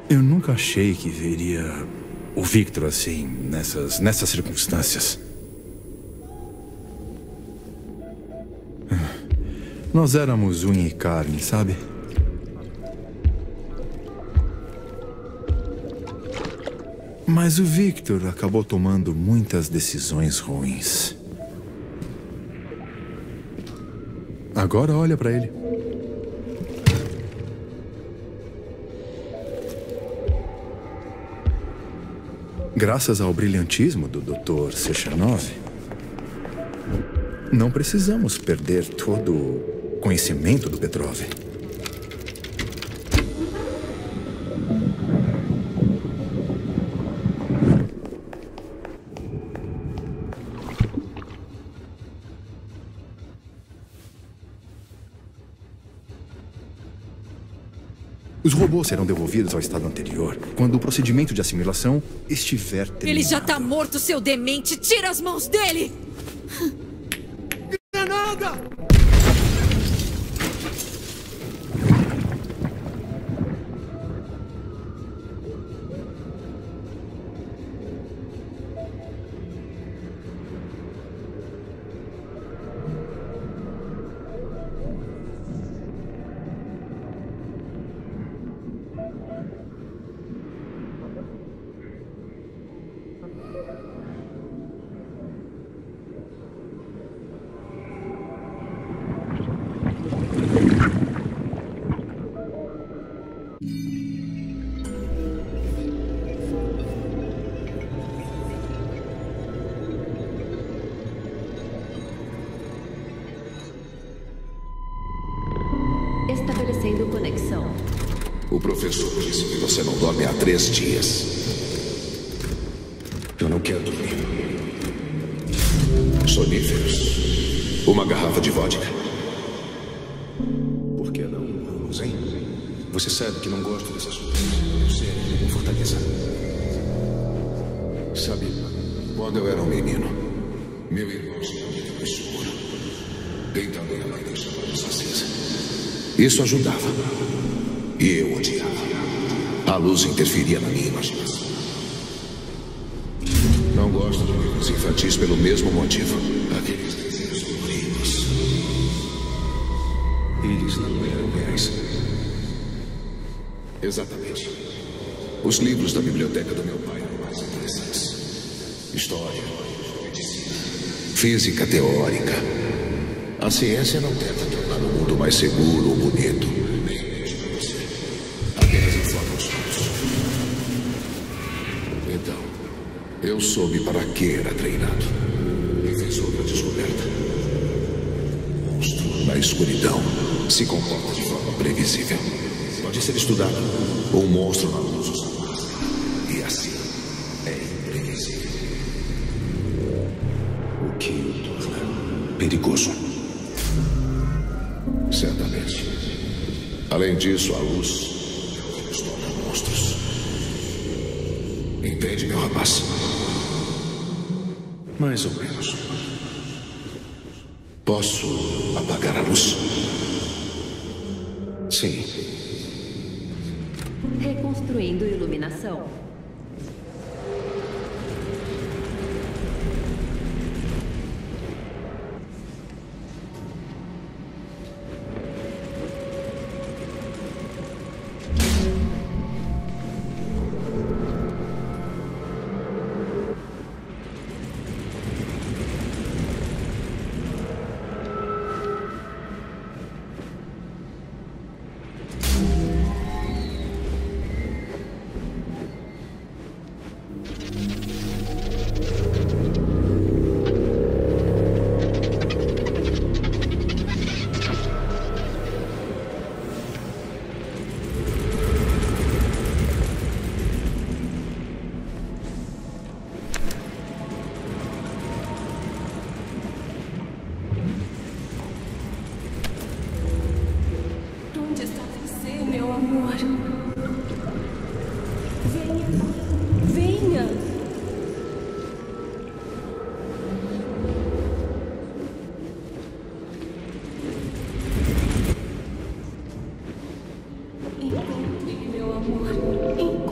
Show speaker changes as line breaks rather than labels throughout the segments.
Eu nunca achei que veria o Victor assim, nessas circunstâncias. Nós éramos unha e carne, sabe? Mas o Victor acabou tomando muitas decisões ruins. Agora olha pra ele. Graças ao brilhantismo do Dr. Sechenov, não precisamos perder todo o conhecimento do Petrov. Os robôs serão devolvidos ao estado anterior quando o procedimento de assimilação estiver terminado.
Ele já tá morto, seu demente! Tira as mãos dele!
Granada!
Estabelecendo conexão.
O professor disse que você não dorme há 3 dias. Eu não quero dormir. Soníferos. Uma garrafa de vodka. Por que não vamos, hein? Você sabe que não gosto dessas coisas. Sério, Fortaleza. Sabe, quando eu era um menino, meu irmão se dormia no escuro. Deitando em a mãe deixava a luz acesa. Isso ajudava. E eu odiava. A luz interferia na minha imaginação. Não gosto de livros infantis pelo mesmo motivo. Aqueles desenhos coloridos. Eles não eram reais. Exatamente. Os livros da biblioteca do meu pai eram mais interessantes. História, medicina, física teórica. A ciência não tenta tornar o mundo mais seguro ou bonito. Nem mesmo para você. Apenas informa os fatos. Então, eu soube para que era treinado. E fiz outra descoberta. O monstro, na escuridão, se comporta de forma previsível. Pode ser estudado. Um monstro na luz usa máscara. E assim, é imprevisível. O que o torna perigoso. Certamente. Além disso, a luz nos torna monstros. Entende, meu rapaz? Mais ou menos. Posso apagar a luz? Sim.
Reconstruindo iluminação.
Onde está você, meu amor? Venha. Venha. Encontre-me, meu amor. Encontre-me.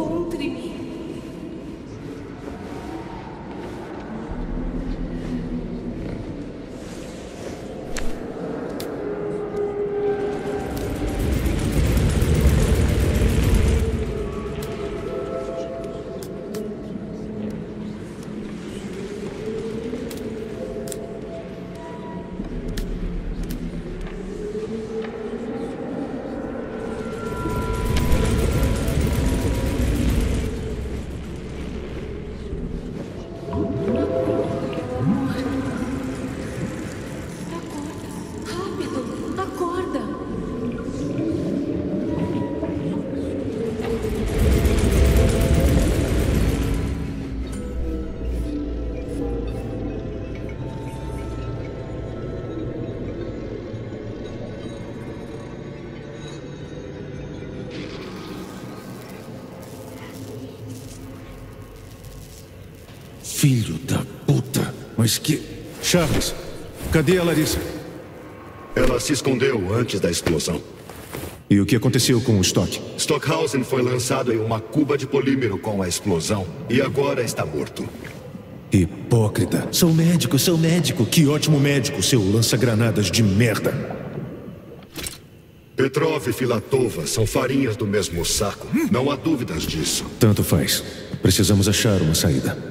Filho da puta. Mas que... Charles, cadê a Larissa?
Ela se escondeu antes da explosão.
E o que aconteceu com o Stock?
Stockhausen foi lançado em uma cuba de polímero com a explosão e agora está morto.
Hipócrita. Sou médico. Que ótimo médico, seu lança-granadas de merda.
Petrov e Filatova são farinhas do mesmo saco. Não há dúvidas disso.
Tanto faz. Precisamos achar uma saída.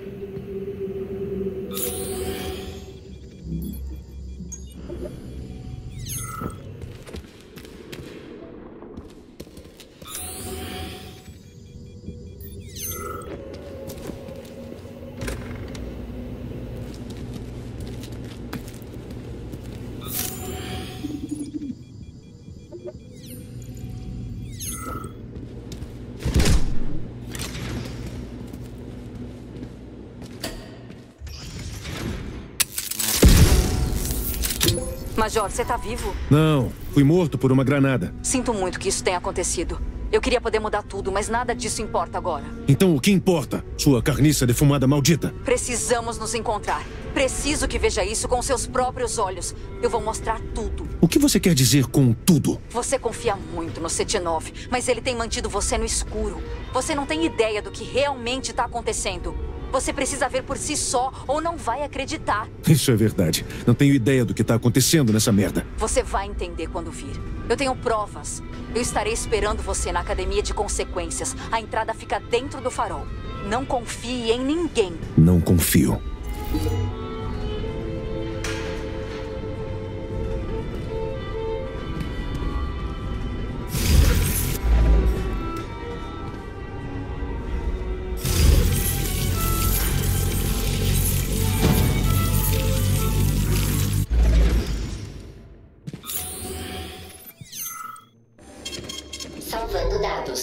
Major, você tá vivo?
Não, fui morto por uma granada.
Sinto muito que isso tenha acontecido. Eu queria poder mudar tudo, mas nada disso importa agora.
Então o que importa? Sua carniça defumada maldita.
Precisamos nos encontrar. Preciso que veja isso com seus próprios olhos. Eu vou mostrar tudo.
O que você quer dizer com tudo?
Você confia muito no Setinov, mas ele tem mantido você no escuro. Você não tem ideia do que realmente tá acontecendo. Você precisa ver por si só ou não vai acreditar.
Isso é verdade. Não tenho ideia do que tá acontecendo nessa merda.
Você vai entender quando vir. Eu tenho provas. Eu estarei esperando você na Academia de Consequências. A entrada fica dentro do farol. Não confie em ninguém.
Não confio.
Salvando dados.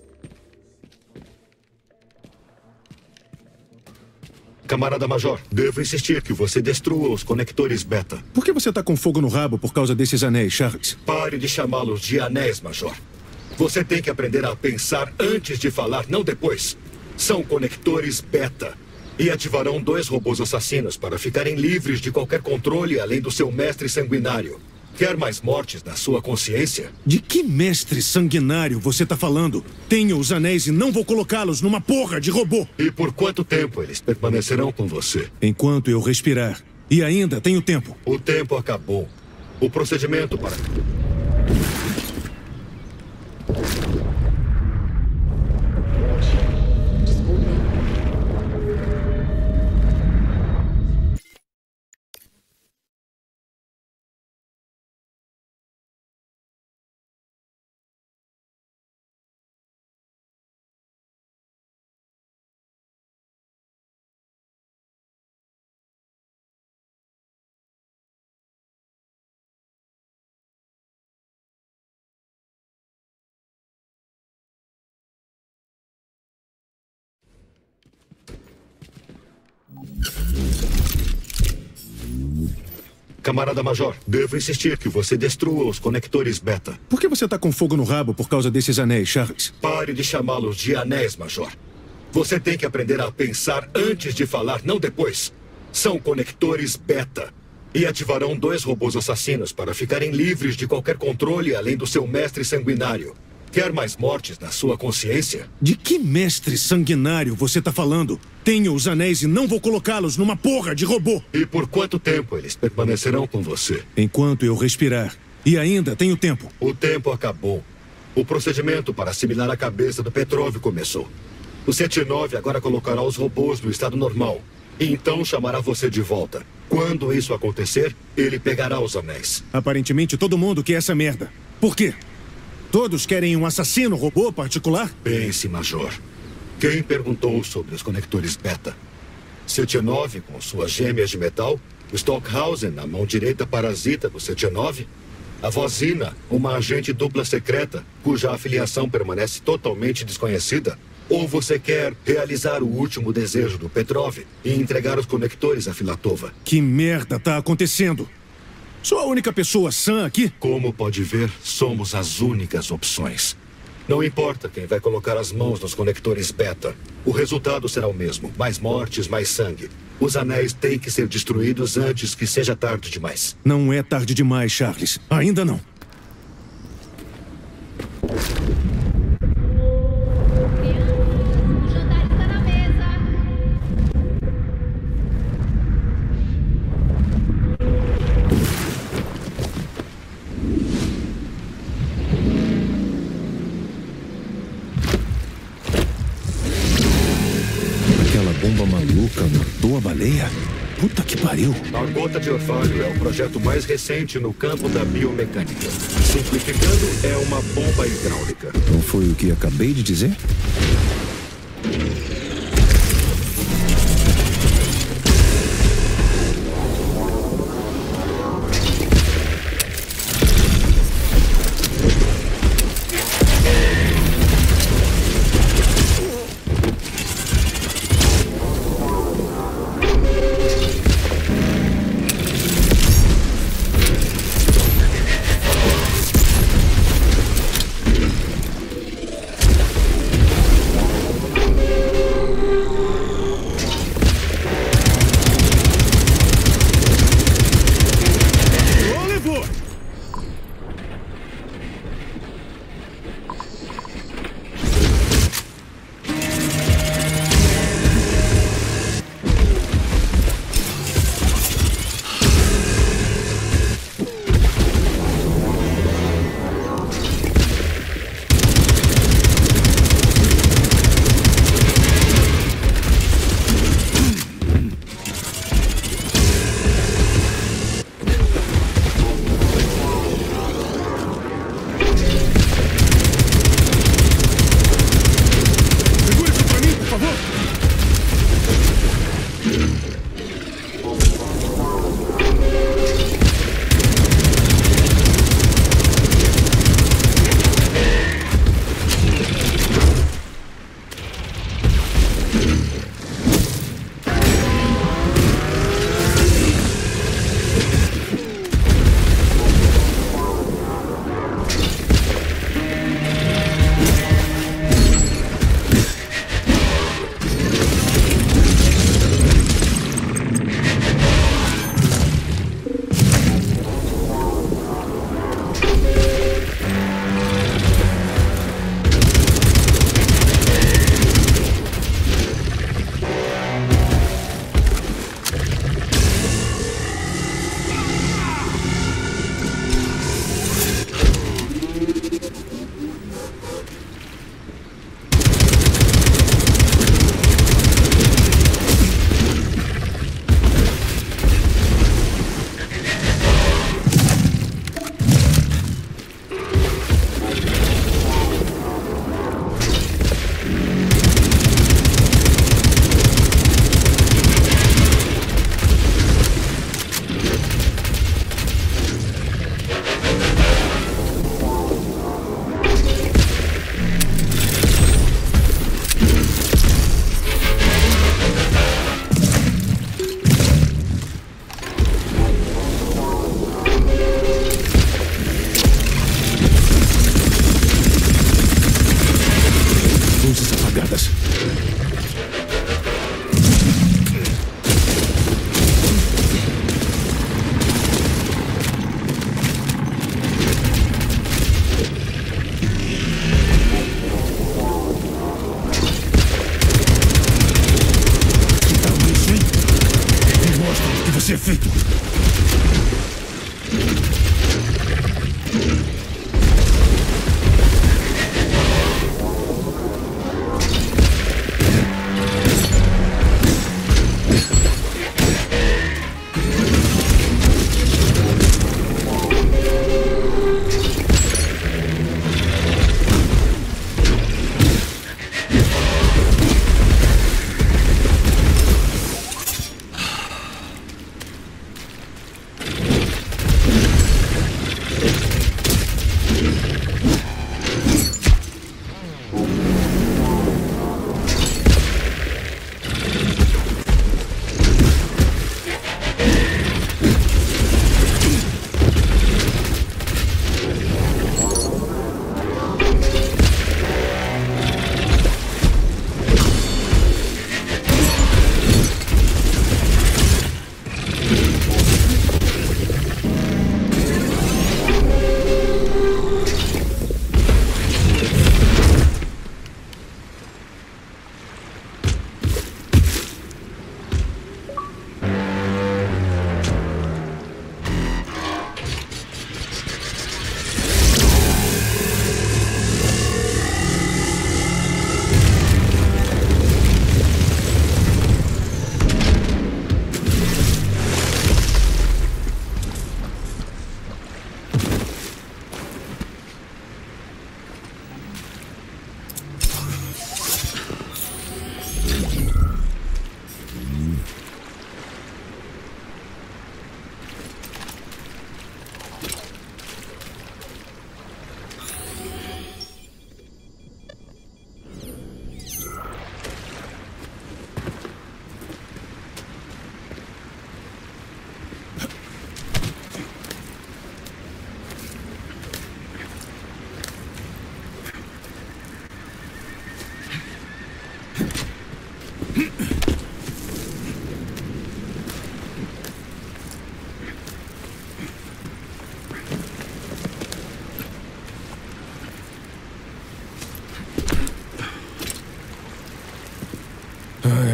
Camarada Major, devo insistir que você destrua os conectores beta.
Por que você tá com fogo no rabo por causa desses anéis, Charles?
Pare de chamá-los de anéis, Major. Você tem que aprender a pensar antes de falar, não depois. São conectores beta. E ativarão 2 robôs assassinos para ficarem livres de qualquer controle além do seu mestre sanguinário. Quer mais mortes na sua consciência?
De que mestre sanguinário você tá falando? Tenho os anéis e não vou colocá-los numa porra de robô.
E por quanto tempo eles permanecerão com você?
Enquanto eu respirar. E ainda tenho tempo.
O tempo acabou. O procedimento para... Camarada Major, devo insistir que você destrua os conectores beta.
Por que você tá com fogo no rabo por causa desses anéis, Charles?
Pare de chamá-los de anéis, Major. Você tem que aprender a pensar antes de falar, não depois. São conectores beta. E ativarão 2 robôs assassinos para ficarem livres de qualquer controle além do seu mestre sanguinário. Quer mais mortes na sua consciência?
De que mestre sanguinário você tá falando? Tenho os anéis e não vou colocá-los numa porra de robô.
E por quanto tempo eles permanecerão com você?
Enquanto eu respirar. E ainda tenho tempo.
O tempo acabou. O procedimento para assimilar a cabeça do Petrov começou. O Setinov agora colocará os robôs no estado normal. E então chamará você de volta. Quando isso acontecer, ele pegará os anéis.
Aparentemente todo mundo quer essa merda. Por quê? Todos querem um assassino robô particular?
Pense, Major. Quem perguntou sobre os conectores beta? Setinov com suas gêmeas de metal? Stockhausen, a mão direita parasita do Setinov? A Vozina, uma agente dupla secreta, cuja afiliação permanece totalmente desconhecida? Ou você quer realizar o último desejo do Petrov e entregar os conectores a Filatova?
Que merda tá acontecendo? Sou a única pessoa sã aqui?
Como pode ver, somos as únicas opções. Não importa quem vai colocar as mãos nos conectores beta. O resultado será o mesmo. Mais mortes, mais sangue. Os anéis têm que ser destruídos antes que seja tarde demais.
Não é tarde demais, Charles. Ainda não.
O jantar está na mesa.
Aquela bomba maluca matou a baleia? Puta que pariu.
A gota de orvalho é o projeto mais recente no campo da biomecânica. Simplificando, é uma bomba hidráulica.
Não foi o que acabei de dizer?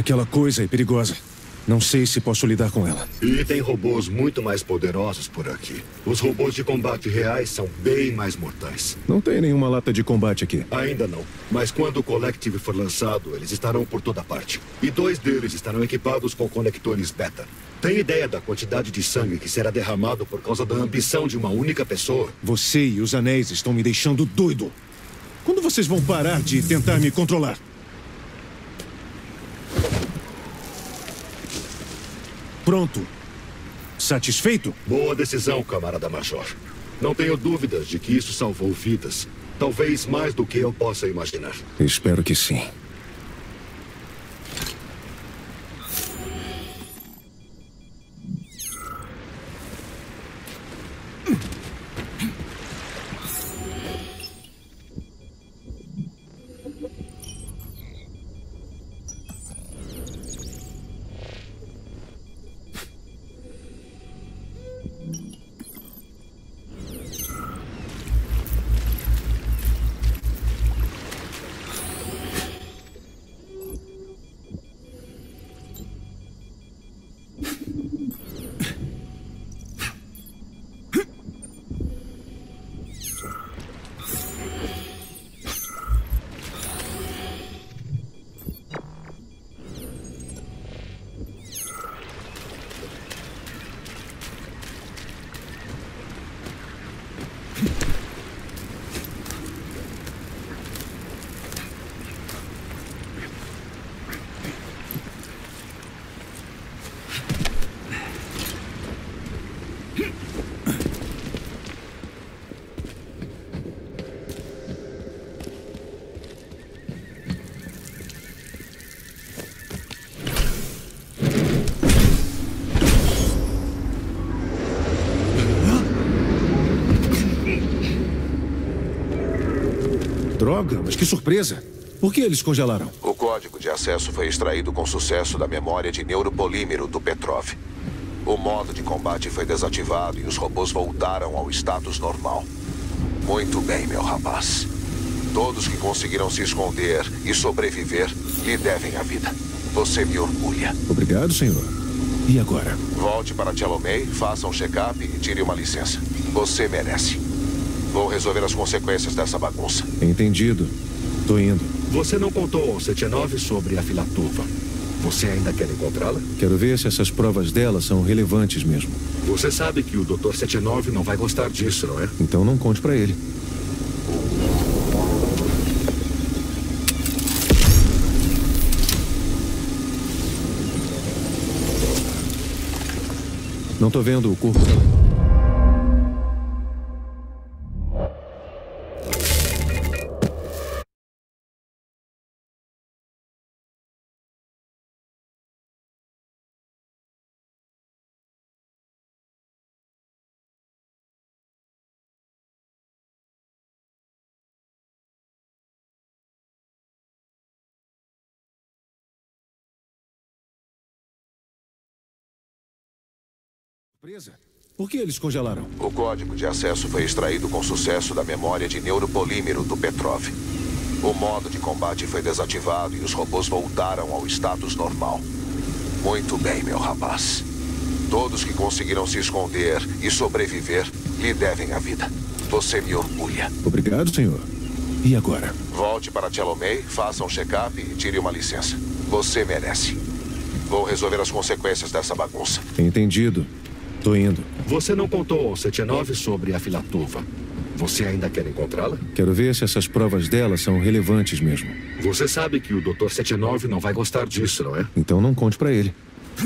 Aquela coisa é perigosa. Não sei se posso lidar com ela.
E tem robôs muito mais poderosos por aqui. Os robôs de combate reais são bem mais mortais.
Não tem nenhuma lata de combate aqui.
Ainda não. Mas quando o Collective for lançado, eles estarão por toda parte. E 2 deles estarão equipados com conectores beta. Tem ideia da quantidade de sangue que será derramado por causa da ambição de uma única pessoa?
Você e os anéis estão me deixando doido. Quando vocês vão parar de tentar me controlar? Pronto. Satisfeito?
Boa decisão, camarada Major. Não tenho dúvidas de que isso salvou vidas. Talvez mais do que eu possa imaginar.
Espero que sim. Droga, mas que surpresa. Por que eles congelaram?
O código de acesso foi extraído com sucesso da memória de neuropolímero do Petrov. O modo de combate foi desativado e os robôs voltaram ao status normal. Muito bem, meu rapaz. Todos que conseguiram se esconder e sobreviver lhe devem a vida. Você me orgulha.
Obrigado, senhor. E agora?
Volte para Chalomey, faça um check-up e tire uma licença. Você merece. Vou resolver as consequências dessa bagunça.
Entendido. Tô indo.
Você não contou ao Sechenov sobre a Filatova. Você ainda quer encontrá-la?
Quero ver se essas provas dela são relevantes mesmo.
Você sabe que o Dr. Sechenov não vai gostar disso, não é?
Então não conte pra ele. Não tô vendo o corpo dela. Por que eles congelaram?
O código de acesso foi extraído com sucesso da memória de neuropolímero do Petrov. O modo de combate foi desativado e os robôs voltaram ao status normal. Muito bem, meu rapaz. Todos que conseguiram se esconder e sobreviver lhe devem a vida. Você me orgulha.
Obrigado, senhor. E agora?
Volte para Chalomey, faça um check-up e tire uma licença. Você merece. Vou resolver as consequências dessa bagunça.
Entendido. Tô indo.
Você não contou ao Sechenov sobre a Filatova. Você ainda quer encontrá-la?
Quero ver se essas provas dela são relevantes mesmo.
Você sabe que o Dr. Sechenov não vai gostar disso, não é?
Então não conte pra ele.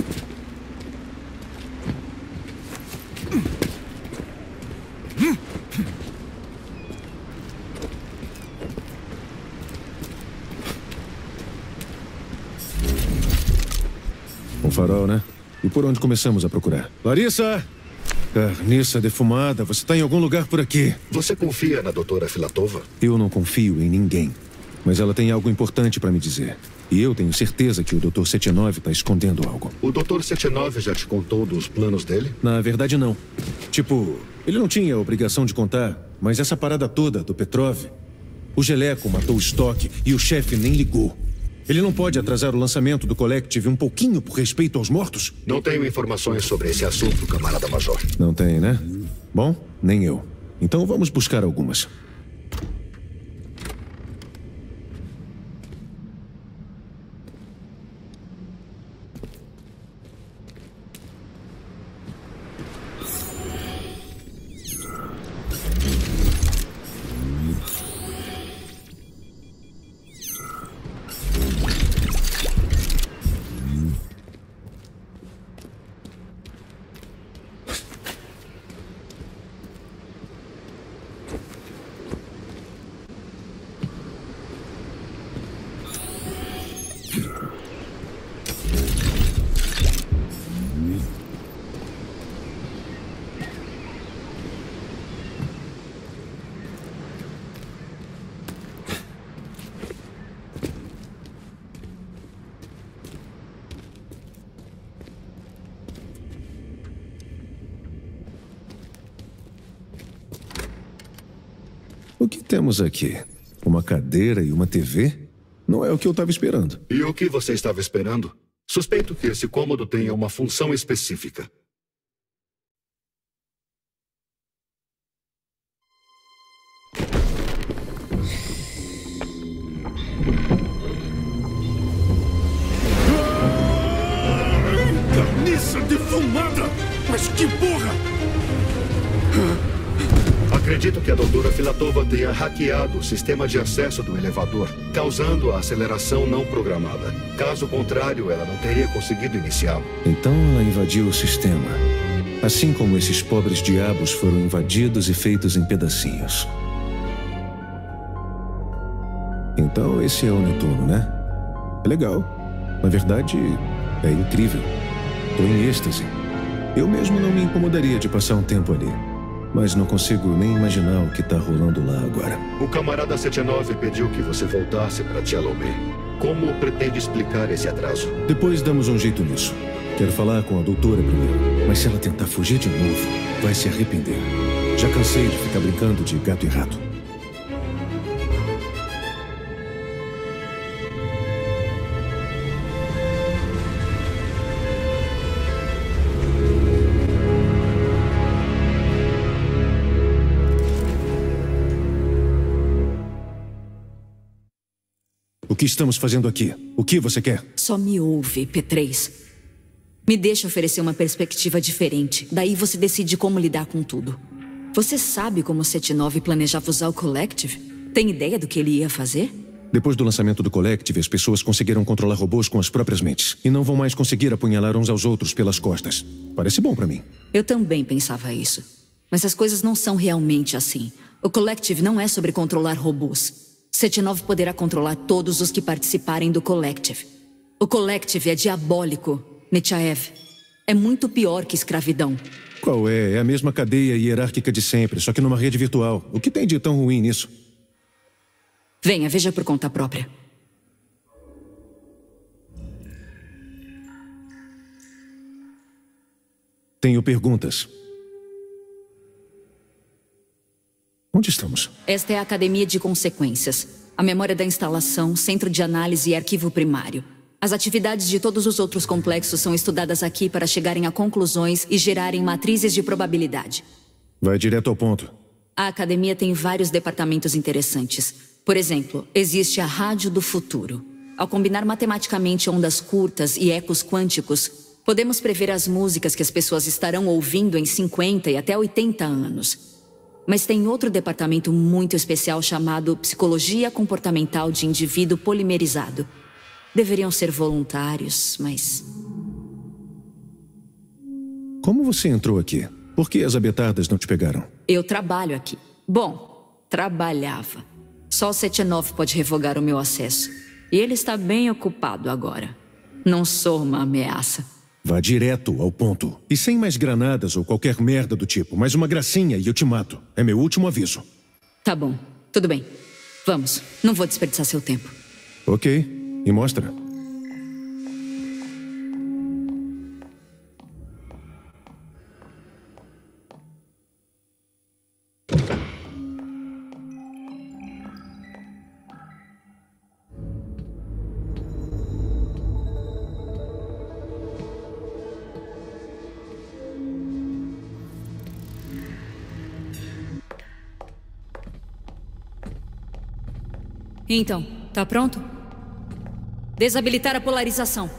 Um farol, né? E por onde começamos a procurar? Larissa! Carniça defumada, você tá em algum lugar por aqui.
Você confia na doutora Filatova?
Eu não confio em ninguém. Mas ela tem algo importante pra me dizer. E eu tenho certeza que o Dr. Sechenov tá escondendo algo.
O Dr. Sechenov já te contou dos planos dele?
Na verdade, não. Tipo, ele não tinha a obrigação de contar, mas essa parada toda do Petrov... O Geleco matou o Stock e o chefe nem ligou. Ele não pode atrasar o lançamento do Collective um pouquinho por respeito aos mortos?
Não tenho informações sobre esse assunto, camarada Major.
Não tem, né? Bom, nem eu. Então vamos buscar algumas. O que temos aqui? Uma cadeira e uma TV? Não é o que eu estava esperando.
E o que você estava esperando? Suspeito que esse cômodo tenha uma função específica.
Carniça defumada! Mas que burra!
Acredito que a doutora Filatova tenha hackeado o sistema de acesso do elevador, causando a aceleração não programada. Caso contrário, ela não teria conseguido iniciá-lo.
Então ela invadiu o sistema. Assim como esses pobres diabos foram invadidos e feitos em pedacinhos. Então esse é o Netuno, né? É legal. Na verdade, é incrível. Tô em êxtase. Eu mesmo não me incomodaria de passar um tempo ali. Mas não consigo nem imaginar o que tá rolando lá agora.
O camarada 79 pediu que você voltasse para Tialomé. Como pretende explicar esse atraso?
Depois damos um jeito nisso. Quero falar com a doutora primeiro. Mas se ela tentar fugir de novo, vai se arrepender. Já cansei de ficar brincando de gato e rato. O que estamos fazendo aqui? O que você quer?
Só me ouve, P3. Me deixa oferecer uma perspectiva diferente. Daí você decide como lidar com tudo. Você sabe como o 79 planejava usar o Collective? Tem ideia do que ele ia fazer?
Depois do lançamento do Collective, as pessoas conseguiram controlar robôs com as próprias mentes. E não vão mais conseguir apunhalar uns aos outros pelas costas. Parece bom pra mim.
Eu também pensava isso. Mas as coisas não são realmente assim. O Collective não é sobre controlar robôs. 79 poderá controlar todos os que participarem do Collective. O Collective é diabólico, Nechaev. É muito pior que escravidão.
Qual é? É a mesma cadeia hierárquica de sempre, só que numa rede virtual. O que tem de tão ruim nisso?
Venha, veja por conta própria.
Tenho perguntas. Onde estamos?
Esta é a Academia de Consequências. A memória da instalação, centro de análise e arquivo primário. As atividades de todos os outros complexos são estudadas aqui para chegarem a conclusões e gerarem matrizes de probabilidade.
Vai direto ao ponto.
A Academia tem vários departamentos interessantes. Por exemplo, existe a Rádio do Futuro. Ao combinar matematicamente ondas curtas e ecos quânticos, podemos prever as músicas que as pessoas estarão ouvindo em 50 e até 80 anos. Mas tem outro departamento muito especial chamado Psicologia Comportamental de Indivíduo Polimerizado. Deveriam ser voluntários, mas...
Como você entrou aqui? Por que as abetardas não te pegaram?
Eu trabalho aqui. Bom, trabalhava. Só o 79 pode revogar o meu acesso. E ele está bem ocupado agora. Não sou uma ameaça.
Vá direto ao ponto. E sem mais granadas ou qualquer merda do tipo. Mais uma gracinha e eu te mato. É meu último aviso.
Tá bom. Tudo bem. Vamos. Não vou desperdiçar seu tempo.
Ok. Me mostra.
Então, tá pronto? Desabilitar a polarização.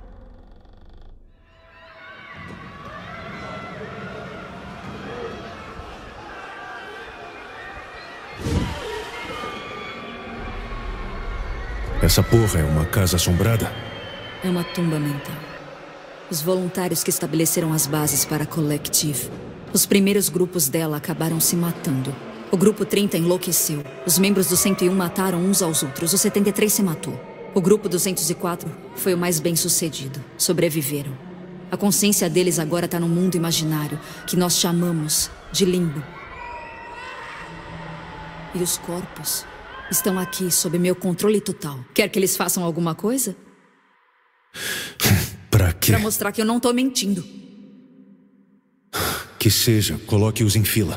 Essa porra é uma casa assombrada?
É uma tumba mental. Os voluntários que estabeleceram as bases para a Collective. Os primeiros grupos dela acabaram se matando. O grupo 30 enlouqueceu. Os membros do 101 mataram uns aos outros. O 73 se matou. O grupo 204 foi o mais bem-sucedido. Sobreviveram. A consciência deles agora está num mundo imaginário que nós chamamos de limbo. E os corpos estão aqui sob meu controle total. Quer que eles façam alguma coisa?
Pra quê?
Pra mostrar que eu não tô mentindo.
Que seja, coloque-os em fila.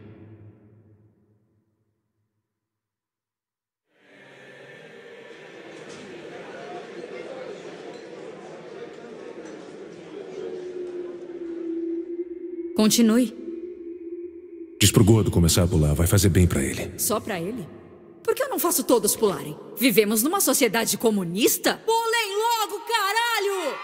Continue.
Diz pro Gordo começar a pular, vai fazer bem pra ele.
Só pra ele? Por que eu não faço todos pularem? Vivemos numa sociedade comunista? Pulem logo, caralho!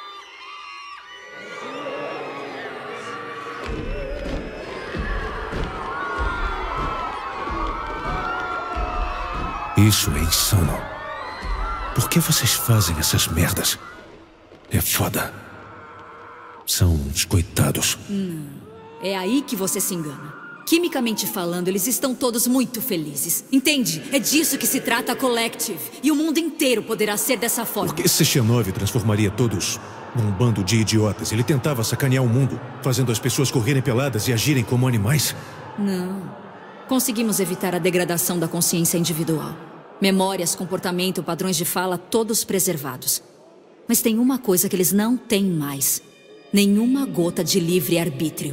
Isso é insano. Por que vocês fazem essas merdas? É foda. São uns coitados.
Não. É aí que você se engana. Quimicamente falando, eles estão todos muito felizes. Entende? É disso que se trata a Collective. E o mundo inteiro poderá ser dessa forma.
Por que Sechenov transformaria todos num bando de idiotas? Ele tentava sacanear o mundo, fazendo as pessoas correrem peladas e agirem como animais?
Não. Conseguimos evitar a degradação da consciência individual. Memórias, comportamento, padrões de fala, todos preservados. Mas tem uma coisa que eles não têm mais. Nenhuma gota de livre-arbítrio.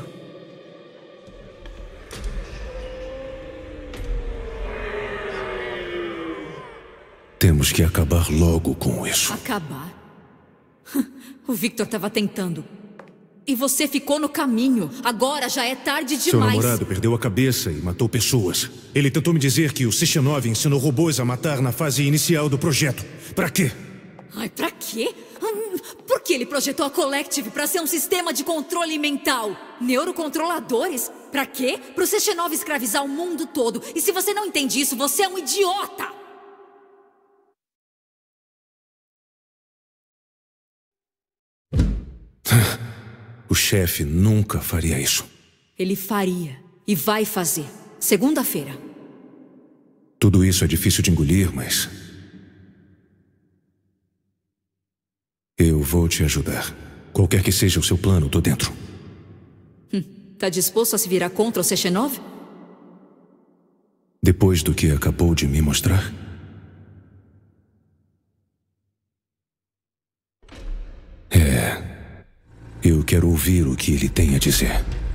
Temos que acabar logo com isso.
Acabar? O Victor estava tentando. E você ficou no caminho. Agora já é tarde demais.
Seu namorado perdeu a cabeça e matou pessoas. Ele tentou me dizer que o Sechenov ensinou robôs a matar na fase inicial do projeto. Pra quê?
Ai, pra quê? Por que ele projetou a Collective pra ser um sistema de controle mental? Neurocontroladores? Pra quê? Pro Sechenov escravizar o mundo todo. E se você não entende isso, você é um idiota!
O chefe nunca faria isso.
Ele faria. E vai fazer. Segunda-feira.
Tudo isso é difícil de engolir, mas... eu vou te ajudar. Qualquer que seja o seu plano, tô dentro.
Tá disposto a se virar contra o Sechenov?
Depois do que acabou de me mostrar? Eu quero ouvir o que ele tem a dizer.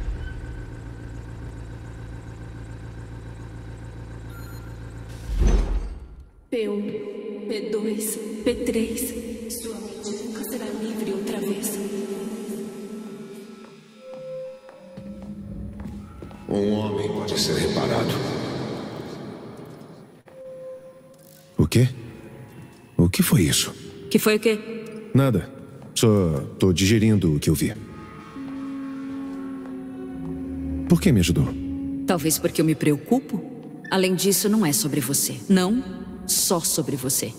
P1, P2, P3. Sua mente nunca será livre outra vez.
Um homem pode ser reparado.
O quê? O que foi isso?
Que foi o quê?
Nada. Só tô digerindo o que eu vi. Por que me ajudou?
Talvez porque eu me preocupo. Além disso, não é sobre você. Não só sobre você.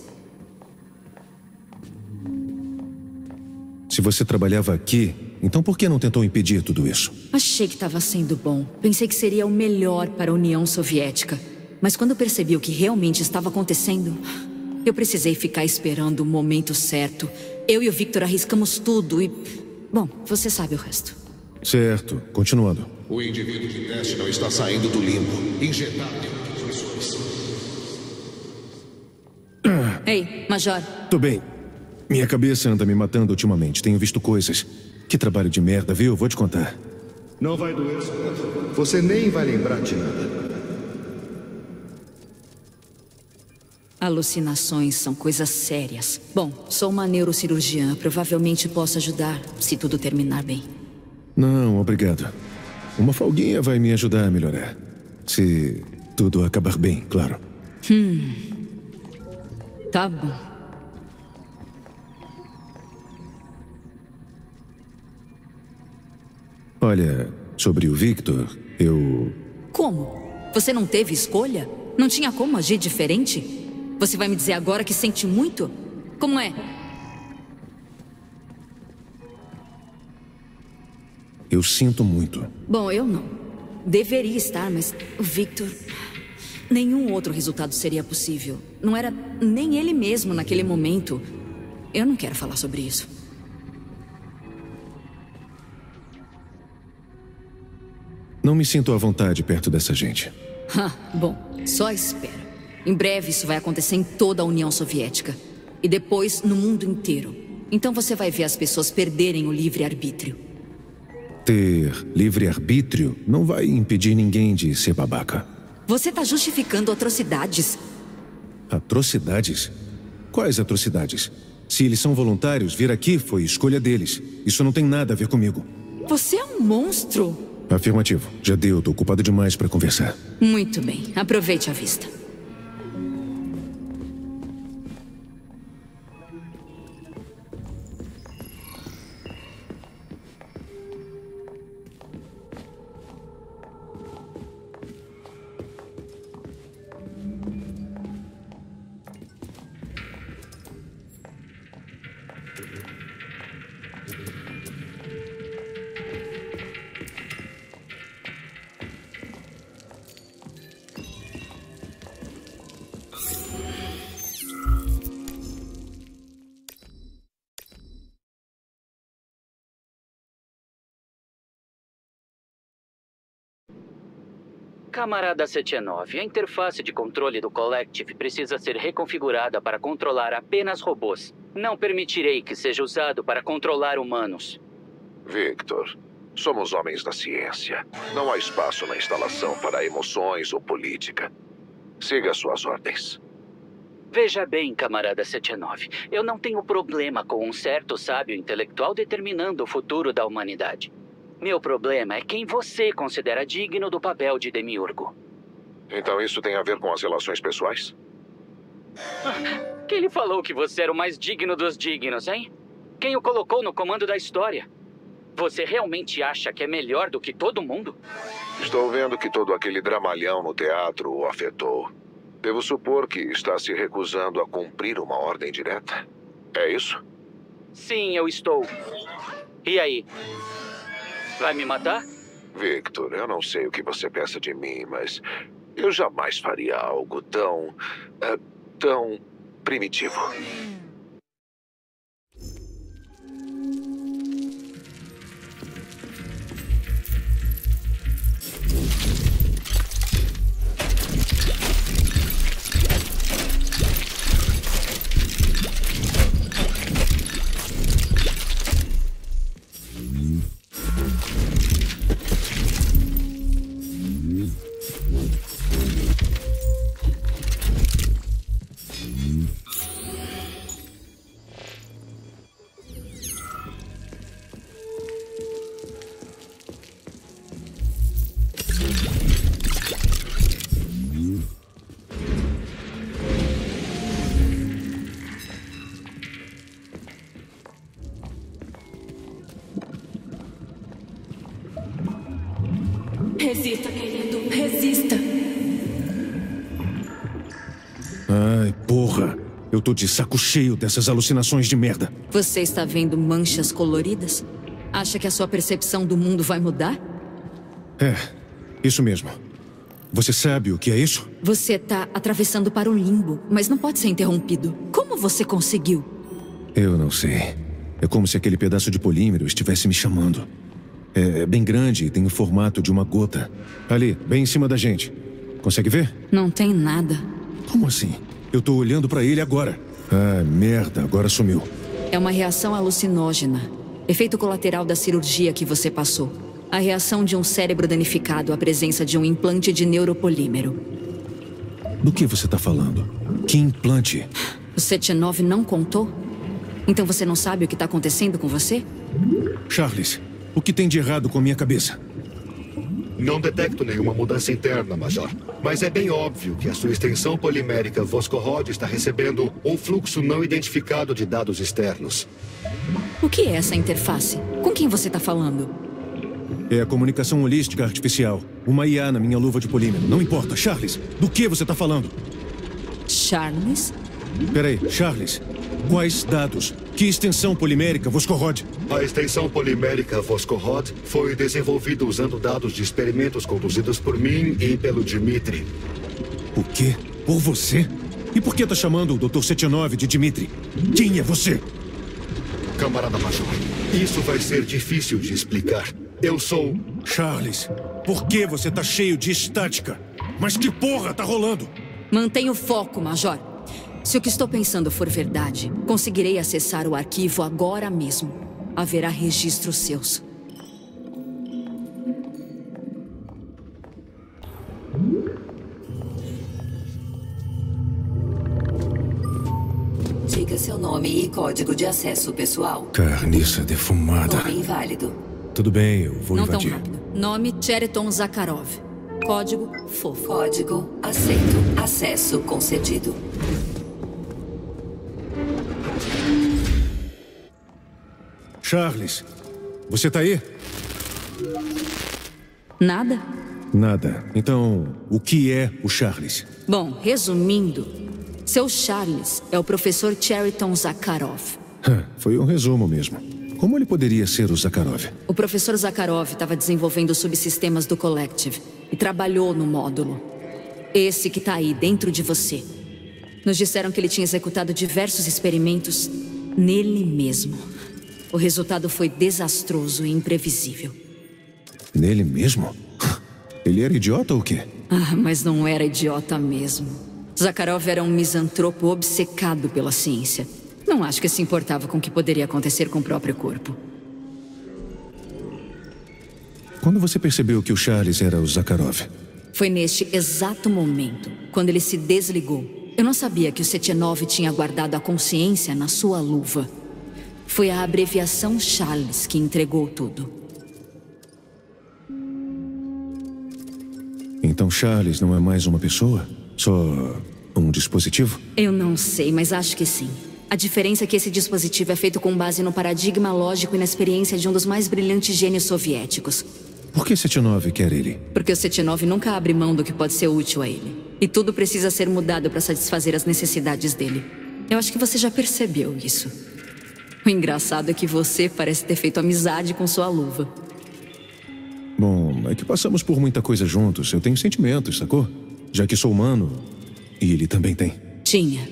Se você trabalhava aqui, então por que não tentou impedir tudo isso?
Achei que estava sendo bom. Pensei que seria o melhor para a União Soviética. Mas quando percebi o que realmente estava acontecendo, eu precisei ficar esperando o momento certo. Eu e o Victor arriscamos tudo e... bom, você sabe o resto.
Certo. Continuando.
O indivíduo de teste não está saindo do limbo. Injetado em condições.
Ei, Major.
Tô bem. Minha cabeça anda me matando ultimamente. Tenho visto coisas. Que trabalho de merda, viu? Vou te contar.
Não vai doer, Scott. Você nem vai lembrar de nada.
Alucinações são coisas sérias. Bom, sou uma neurocirurgiã. Provavelmente posso ajudar, se tudo terminar bem.
Não, obrigado. Uma folguinha vai me ajudar a melhorar. Se tudo acabar bem, claro.
Tá bom.
Olha, sobre o Victor, eu...
Como? Você não teve escolha? Não tinha como agir diferente? Você vai me dizer agora que sente muito? Como é?
Eu sinto muito.
Bom, eu não. Deveria estar, mas o Victor... Nenhum outro resultado seria possível. Não era nem ele mesmo naquele momento. Eu não quero falar sobre isso.
Não me sinto à vontade perto dessa gente.
Bom, só espera. Em breve isso vai acontecer em toda a União Soviética. E depois no mundo inteiro. Então você vai ver as pessoas perderem o livre-arbítrio.
Ter livre-arbítrio não vai impedir ninguém de ser babaca.
Você está justificando atrocidades.
Atrocidades? Quais atrocidades? Se eles são voluntários, vir aqui foi escolha deles. Isso não tem nada a ver comigo.
Você é um monstro.
Afirmativo. Já deu, tô ocupado demais para conversar.
Muito bem. Aproveite a vista.
Camarada Sechenov, a interface de controle do Collective precisa ser reconfigurada para controlar apenas robôs. Não permitirei que seja usado para controlar humanos.
Victor, somos homens da ciência. Não há espaço na instalação para emoções ou política. Siga suas ordens.
Veja bem, camarada Sechenov, eu não tenho problema com um certo sábio intelectual determinando o futuro da humanidade. Meu problema é quem você considera digno do papel de demiurgo.
Então isso tem a ver com as relações pessoais?
Quem lhe falou que você era o mais digno dos dignos, hein? Quem o colocou no comando da história? Você realmente acha que é melhor do que todo mundo?
Estou vendo que todo aquele dramalhão no teatro o afetou. Devo supor que está se recusando a cumprir uma ordem direta? É isso?
Sim, eu estou. E aí? Vai me matar?
Victor, eu não sei o que você pensa de mim, mas eu jamais faria algo tão primitivo.
Resista, querido. Resista.
Ai, porra. Eu tô de saco cheio dessas alucinações de merda.
Você está vendo manchas coloridas? Acha que a sua percepção do mundo vai mudar?
É, isso mesmo. Você sabe o que é isso?
Você tá atravessando para o limbo, mas não pode ser interrompido. Como você conseguiu?
Eu não sei. É como se aquele pedaço de polímero estivesse me chamando. É bem grande e tem o formato de uma gota. Ali, bem em cima da gente. Consegue ver?
Não tem nada.
Como assim? Eu tô olhando pra ele agora. Ah, merda, agora sumiu.
É uma reação alucinógena. Efeito colateral da cirurgia que você passou. A reação de um cérebro danificado à presença de um implante de neuropolímero.
Do que você tá falando? Que implante?
O Sechenov não contou? Então você não sabe o que tá acontecendo com você?
Charles, o que tem de errado com a minha cabeça?
Não detecto nenhuma mudança interna, Major. Mas é bem óbvio que a sua extensão polimérica Voskhod está recebendo um fluxo não identificado de dados externos.
O que é essa interface? Com quem você está falando?
É a comunicação holística artificial. Uma IA na minha luva de polímero. Não importa. Charles, do que você está falando?
Charles?
Peraí, Charles. Quais dados? Que extensão polimérica Voskhod?
A extensão polimérica Voskhod foi desenvolvida usando dados de experimentos conduzidos por mim e pelo Dmitri.
O quê? Por você? E por que tá chamando o Dr. Setionov de Dmitri? Quem é você?
Camarada Major, isso vai ser difícil de explicar. Eu sou...
Charles, por que você tá cheio de estática? Mas que porra tá rolando?
Mantenha o foco, Major. Se o que estou pensando for verdade, conseguirei acessar o arquivo agora mesmo. Haverá registros seus.
Diga seu nome e código de acesso pessoal.
Carniça defumada.
Nome inválido.
Tudo bem, eu vou invadir.
Não tão rápido. Nome Cheriton Zakharov. Código fofo.
Código aceito. Acesso concedido.
Charles, você tá aí?
Nada?
Nada. Então, o que é o Charles?
Bom, resumindo, seu Charles é o professor Cheriton Zakharov.
Foi um resumo mesmo. Como ele poderia ser o Zakharov?
O professor Zakharov estava desenvolvendo subsistemas do Collective e trabalhou no módulo. Esse que tá aí, dentro de você. Nos disseram que ele tinha executado diversos experimentos nele mesmo. O resultado foi desastroso e imprevisível.
Nele mesmo? Ele era idiota ou o quê?
Ah, mas não era idiota mesmo. Zakharov era um misantropo obcecado pela ciência. Não acho que se importava com o que poderia acontecer com o próprio corpo.
Quando você percebeu que o Charles era o Zakharov?
Foi neste exato momento, quando ele se desligou. Eu não sabia que o Setionov tinha guardado a consciência na sua luva. Foi a abreviação Charles que entregou tudo.
Então Charles não é mais uma pessoa? Só um dispositivo?
Eu não sei, mas acho que sim. A diferença é que esse dispositivo é feito com base no paradigma lógico e na experiência de um dos mais brilhantes gênios soviéticos.
Por que Setionov quer ele?
Porque o Setionov nunca abre mão do que pode ser útil a ele. E tudo precisa ser mudado para satisfazer as necessidades dele. Eu acho que você já percebeu isso. O engraçado é que você parece ter feito amizade com sua luva.
Bom, é que passamos por muita coisa juntos. Eu tenho sentimentos, sacou? Já que sou humano, e ele também tem.
Tinha.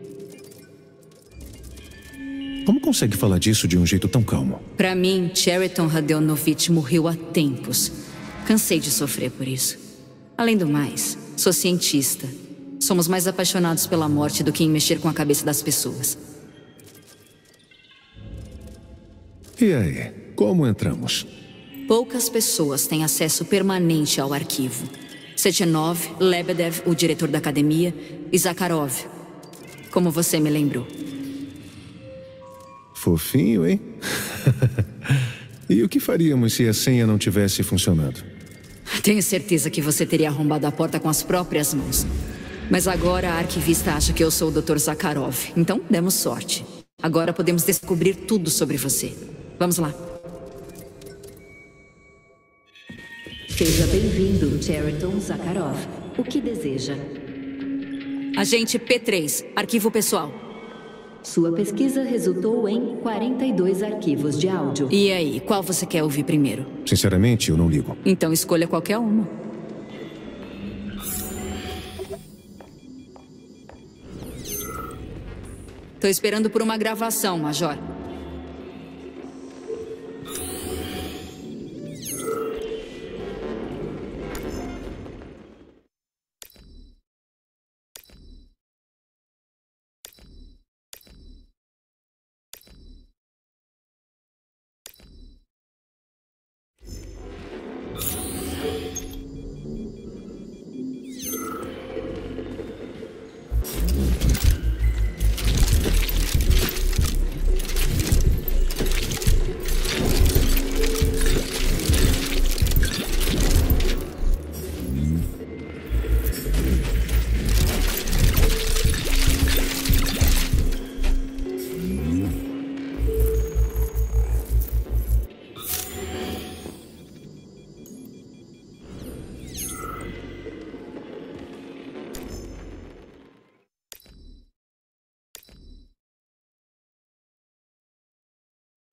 Como consegue falar disso de um jeito tão calmo?
Pra mim, Cheriton Radionovich morreu há tempos. Cansei de sofrer por isso. Além do mais, sou cientista. Somos mais apaixonados pela morte do que em mexer com a cabeça das pessoas.
E aí, como entramos?
Poucas pessoas têm acesso permanente ao arquivo. Setionov, Lebedev, o diretor da academia, e Zakharov, como você me lembrou.
Fofinho, hein? E o que faríamos se a senha não tivesse funcionado?
Tenho certeza que você teria arrombado a porta com as próprias mãos. Mas agora a arquivista acha que eu sou o Dr. Zakharov. Então, demos sorte. Agora podemos descobrir tudo sobre você. Vamos lá.
Seja bem-vindo, Cheriton Zakharov. O que deseja?
Agente P3, arquivo pessoal.
Sua pesquisa resultou em 42 arquivos de áudio.
E aí, qual você quer ouvir primeiro?
Sinceramente, eu não ligo.
Então escolha qualquer uma. Tô esperando por uma gravação, Major.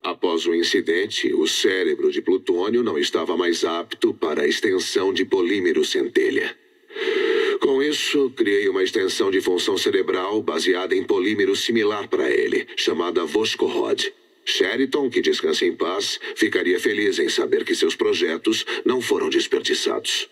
Após o incidente, o cérebro de Plutônio não estava mais apto para a extensão de polímero centelha. Com isso, criei uma extensão de função cerebral baseada em polímero similar para ele, chamada Voskhod. Sheriton, que descansa em paz, ficaria feliz em saber que seus projetos não foram desperdiçados.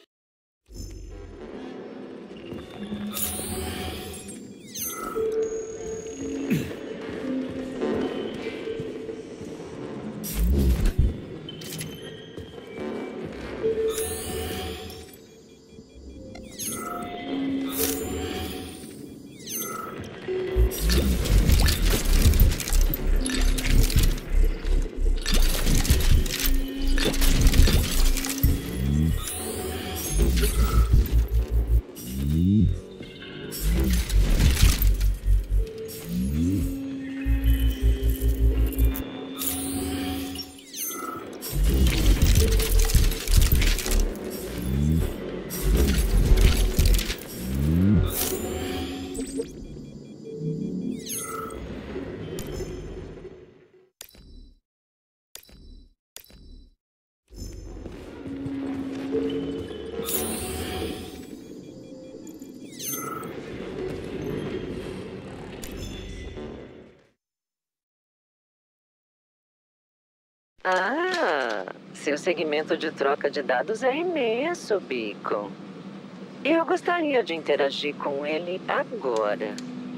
Seu segmento de troca de dados é imenso, Beacon. Eu gostaria de interagir com ele agora.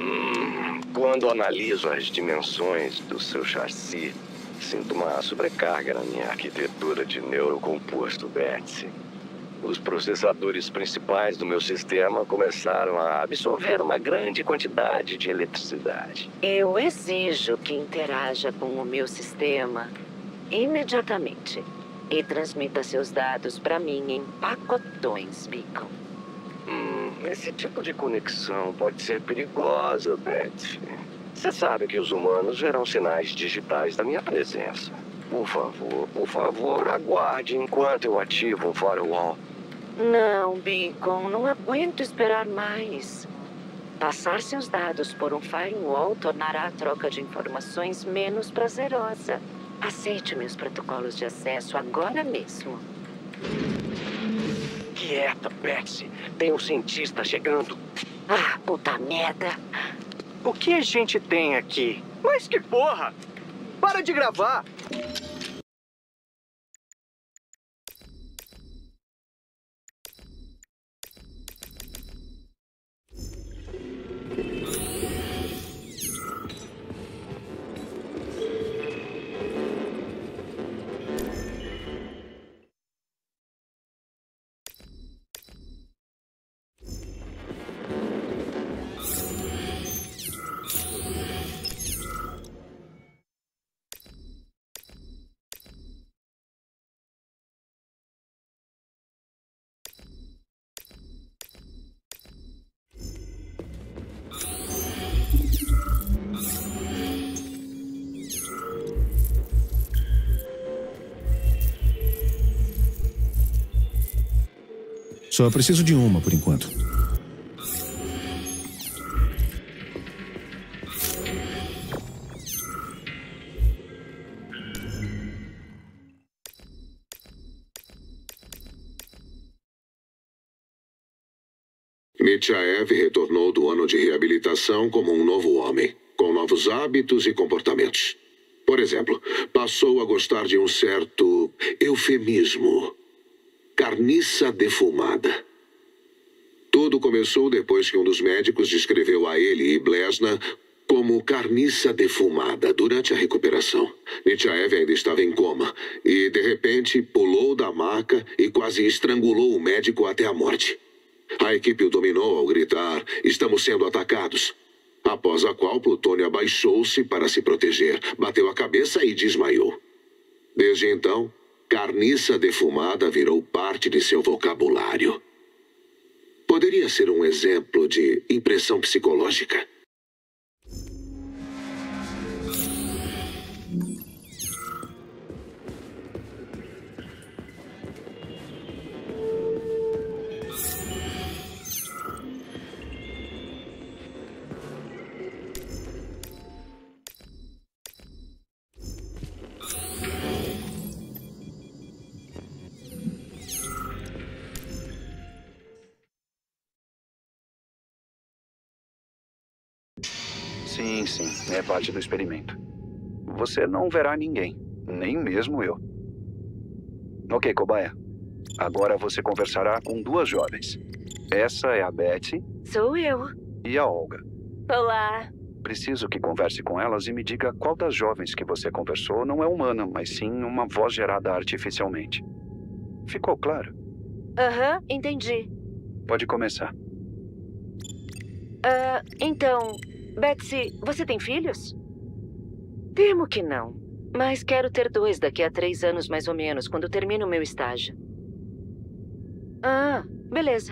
Quando analiso as dimensões do seu chassi, sinto uma sobrecarga na minha arquitetura de neurocomposto, Betsy. Os processadores principais do meu sistema começaram a absorver uma grande quantidade de eletricidade.
Eu exijo que interaja com o meu sistema imediatamente e transmita seus dados para mim em pacotões, Beacon.
Esse tipo de conexão pode ser perigosa, Betsy. Você sabe que os humanos verão sinais digitais da minha presença. Por favor, aguarde enquanto eu ativo um firewall.
Não, Beacon, não aguento esperar mais. Passar seus dados por um firewall tornará a troca de informações menos prazerosa. Aceite meus protocolos de acesso agora mesmo.
Quieta, Betsy. Tem um cientista chegando.
Puta merda.
O que a gente tem aqui? Mas que porra! Para de gravar!
Só preciso de uma, por enquanto.
Mityaev retornou do ano de reabilitação como um novo homem, com novos hábitos e comportamentos. Por exemplo, passou a gostar de um certo eufemismo. Carniça defumada. Tudo começou depois que um dos médicos descreveu a ele e Blesna como carniça defumada durante a recuperação. Mityaev ainda estava em coma e, de repente, pulou da maca e quase estrangulou o médico até a morte. A equipe o dominou ao gritar: "Estamos sendo atacados!" Após a qual Plutônio abaixou-se para se proteger, bateu a cabeça e desmaiou. Desde então, carniça defumada virou parte de seu vocabulário. Poderia ser um exemplo de impressão psicológica?
Sim, é parte do experimento. Você não verá ninguém, nem mesmo eu. Ok, cobaia. Agora você conversará com duas jovens. Essa é a Betsy.
Sou eu.
E a Olga.
Olá.
Preciso que converse com elas e me diga qual das jovens que você conversou não é humana, mas sim uma voz gerada artificialmente. Ficou claro?
Aham, entendi.
Pode começar.
Então, Betsy, você tem filhos? Temo que não, mas quero ter 2 daqui a 3 anos mais ou menos, quando termino o meu estágio. Ah, beleza.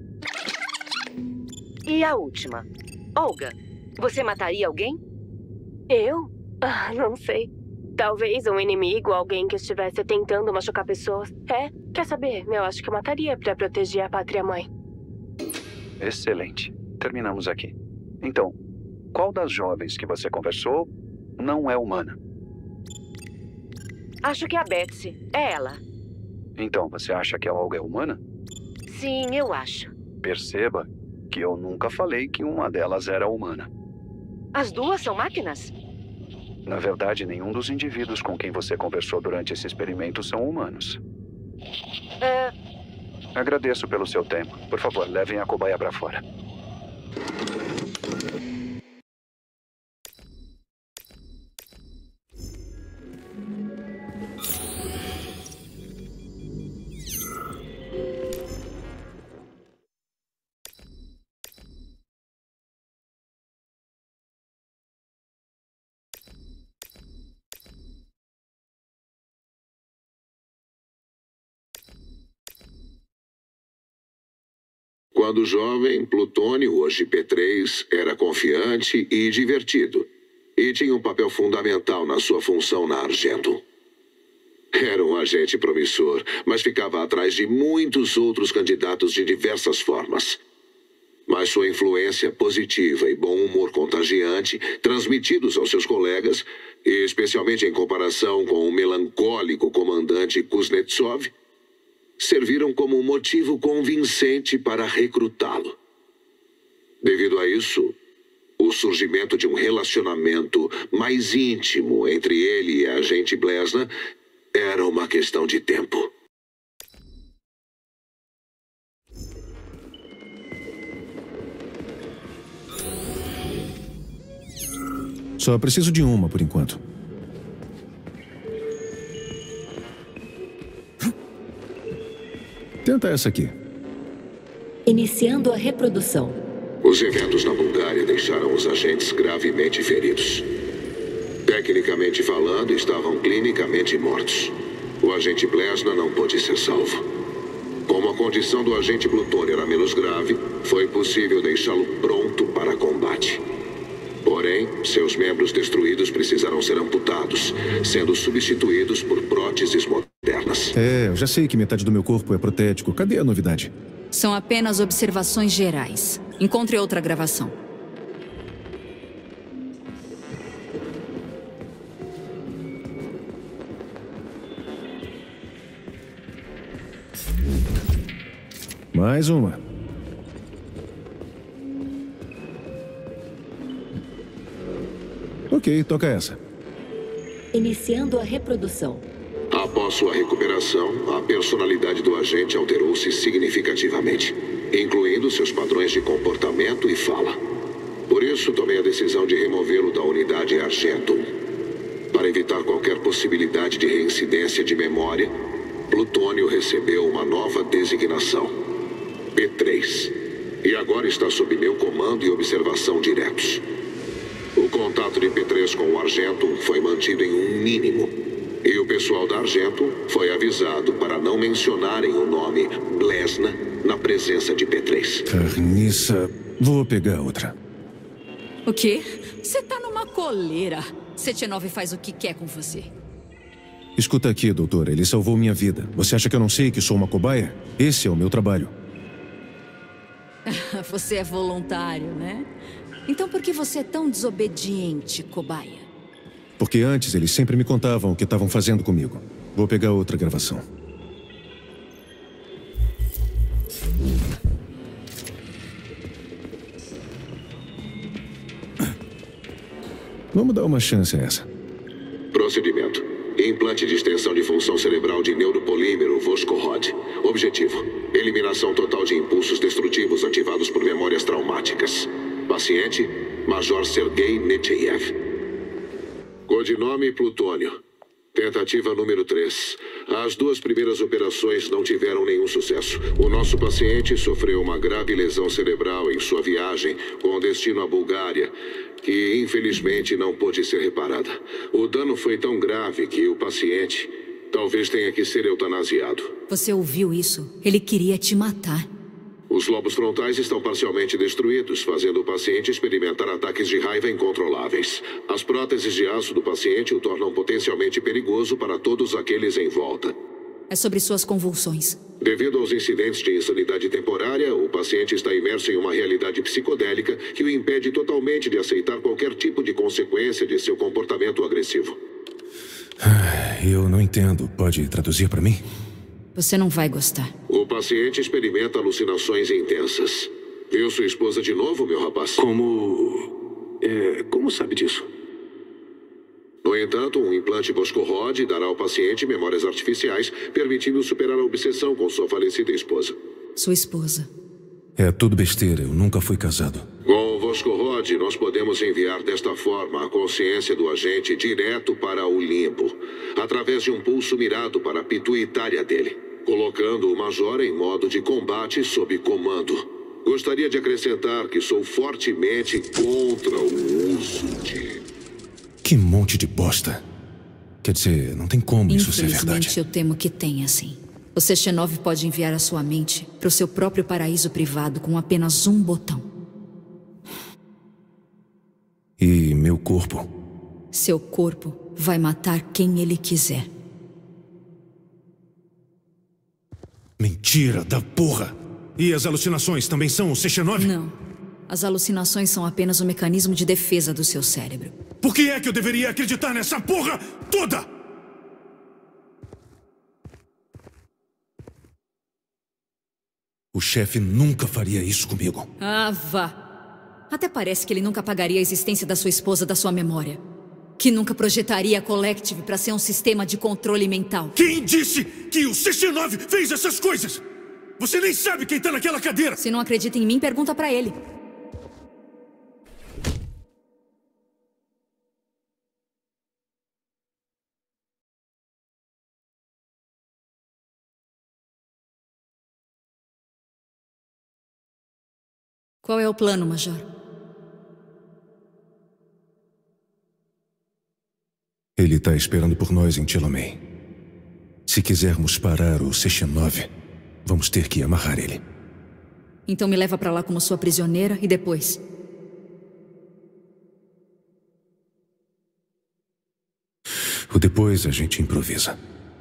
E a última. Olga, você mataria alguém?
Eu? Não sei. Talvez um inimigo, alguém que estivesse tentando machucar pessoas. Quer saber? Eu acho que eu mataria pra proteger a pátria-mãe.
Excelente. Terminamos aqui. Então, qual das jovens que você conversou não é humana?
Acho que é a Betsy. É ela.
Então, você acha que a Olga é humana?
Sim, eu acho.
Perceba que eu nunca falei que uma delas era humana.
As duas são máquinas?
Na verdade, nenhum dos indivíduos com quem você conversou durante esse experimento são humanos. Agradeço pelo seu tempo. Por favor, levem a cobaia para fora.
Quando jovem, Plutônio, hoje P3, era confiante e divertido, e tinha um papel fundamental na sua função na Argentum. Era um agente promissor, mas ficava atrás de muitos outros candidatos de diversas formas. Mas sua influência positiva e bom humor contagiante, transmitidos aos seus colegas, e especialmente em comparação com o melancólico comandante Kuznetsov, serviram como um motivo convincente para recrutá-lo. Devido a isso, o surgimento de um relacionamento mais íntimo entre ele e a agente Blesna era uma questão de tempo.
Só preciso de uma por enquanto. Tenta essa aqui.
Iniciando a reprodução.
Os eventos na Bulgária deixaram os agentes gravemente feridos. Tecnicamente falando, estavam clinicamente mortos. O agente Blesna não pôde ser salvo. Como a condição do agente Plutônio era menos grave, foi possível deixá-lo pronto para combate. Porém, seus membros destruídos precisaram ser amputados, sendo substituídos por próteses modernas.
Eu já sei que metade do meu corpo é protético. Cadê a novidade?
São apenas observações gerais. Encontre outra gravação.
Mais uma. Ok, toca essa.
Iniciando a reprodução.
Após sua recuperação, a personalidade do agente alterou-se significativamente, incluindo seus padrões de comportamento e fala. Por isso, tomei a decisão de removê-lo da unidade Argentum. Para evitar qualquer possibilidade de reincidência de memória, Plutônio recebeu uma nova designação, P3, e agora está sob meu comando e observação diretos. O contato de P3 com o Argentum foi mantido em um mínimo, e o pessoal da Argentum foi avisado para não mencionarem o nome Blesna na presença de P3.
Carniça. Vou pegar outra.
O quê? Você tá numa coleira. Sechenov faz o que quer com você.
Escuta aqui, doutora. Ele salvou minha vida. Você acha que eu não sei que sou uma cobaia? Esse é o meu trabalho.
Você é voluntário, né? Então por que você é tão desobediente, cobaia?
Porque antes eles sempre me contavam o que estavam fazendo comigo. Vou pegar outra gravação. Vamos dar uma chance a essa.
Procedimento. Implante de extensão de função cerebral de neuropolímero Voskhod. Objetivo: eliminação total de impulsos destrutivos ativados por memórias traumáticas. Paciente: Major Sergei Nechayev. Codinome Plutônio. Tentativa número 3. As 2 primeiras operações não tiveram nenhum sucesso. O nosso paciente sofreu uma grave lesão cerebral em sua viagem com destino à Bulgária, que infelizmente não pôde ser reparada. O dano foi tão grave que o paciente talvez tenha que ser eutanasiado.
Você ouviu isso? Ele queria te matar.
Os lobos frontais estão parcialmente destruídos, fazendo o paciente experimentar ataques de raiva incontroláveis. As próteses de aço do paciente o tornam potencialmente perigoso para todos aqueles em volta.
É sobre suas convulsões.
Devido aos incidentes de insanidade temporária, o paciente está imerso em uma realidade psicodélica que o impede totalmente de aceitar qualquer tipo de consequência de seu comportamento agressivo.
Eu não entendo. Pode traduzir para mim?
Você não vai gostar.
O paciente experimenta alucinações intensas. Viu sua esposa de novo, meu rapaz?
Como sabe disso?
No entanto, um implante Voskhod dará ao paciente memórias artificiais, permitindo superar a obsessão com sua falecida esposa.
Sua esposa.
É tudo besteira. Eu nunca fui casado.
Com o Voskhod, nós podemos enviar desta forma a consciência do agente direto para o limbo, através de um pulso mirado para a pituitária dele, colocando o Major em modo de combate sob comando. Gostaria de acrescentar que sou fortemente contra o uso de...
Que monte de bosta. Quer dizer, não tem como isso ser verdade.
Infelizmente, eu temo que tenha, sim. O Sechenov pode enviar a sua mente para o seu próprio paraíso privado com apenas um botão.
E meu corpo?
Seu corpo vai matar quem ele quiser.
Mentira da porra! E as alucinações também são o Sechenov?
Não. As alucinações são apenas um mecanismo de defesa do seu cérebro.
Por que é que eu deveria acreditar nessa porra toda? O chefe nunca faria isso comigo.
Ah, vá. Até parece que ele nunca apagaria a existência da sua esposa da sua memória. Que nunca projetaria a Collective para ser um sistema de controle mental.
Quem disse que o Sechenov fez essas coisas? Você nem sabe quem tá naquela cadeira.
Se não acredita em mim, pergunta pra ele. Qual é o plano, Major?
Ele está esperando por nós em Chilomei. Se quisermos parar o Sechenov, vamos ter que amarrar ele.
Então me leva pra lá como sua prisioneira e depois...
O depois a gente improvisa.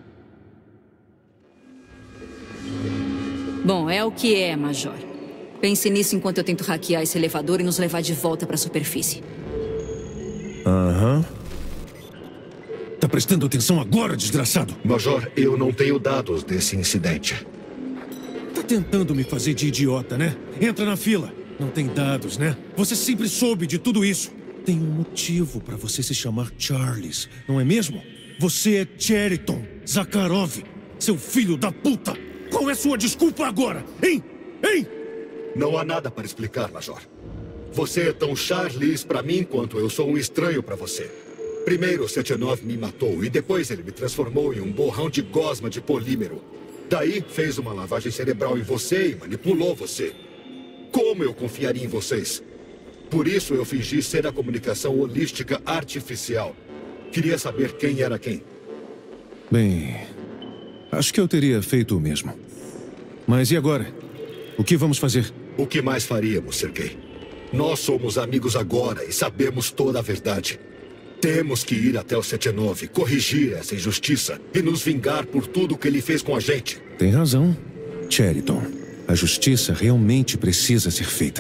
Bom, é o que é, Major. Pense nisso enquanto eu tento hackear esse elevador e nos levar de volta pra superfície.
Aham. Tá prestando atenção agora, desgraçado?
Major, eu não tenho dados desse incidente.
Tá tentando me fazer de idiota, né? Entra na fila. Não tem dados, né? Você sempre soube de tudo isso. Tem um motivo pra você se chamar Charles, não é mesmo? Você é Cheriton Zakharov, seu filho da puta! Qual é sua desculpa agora, hein? Hein?
Não há nada para explicar, Major. Você é tão Charles pra mim quanto eu sou um estranho pra você. Primeiro, Sechenov me matou e depois ele me transformou em um borrão de gosma de polímero. Daí, fez uma lavagem cerebral em você e manipulou você. Como eu confiaria em vocês? Por isso eu fingi ser a comunicação holística artificial. Queria saber quem era quem.
Bem, acho que eu teria feito o mesmo. Mas e agora? O que vamos fazer?
O que mais faríamos, Sergei? Nós somos amigos agora e sabemos toda a verdade. Temos que ir até o Sechenov, corrigir essa injustiça e nos vingar por tudo que ele fez com a gente.
Tem razão, Cheriton. A justiça realmente precisa ser feita.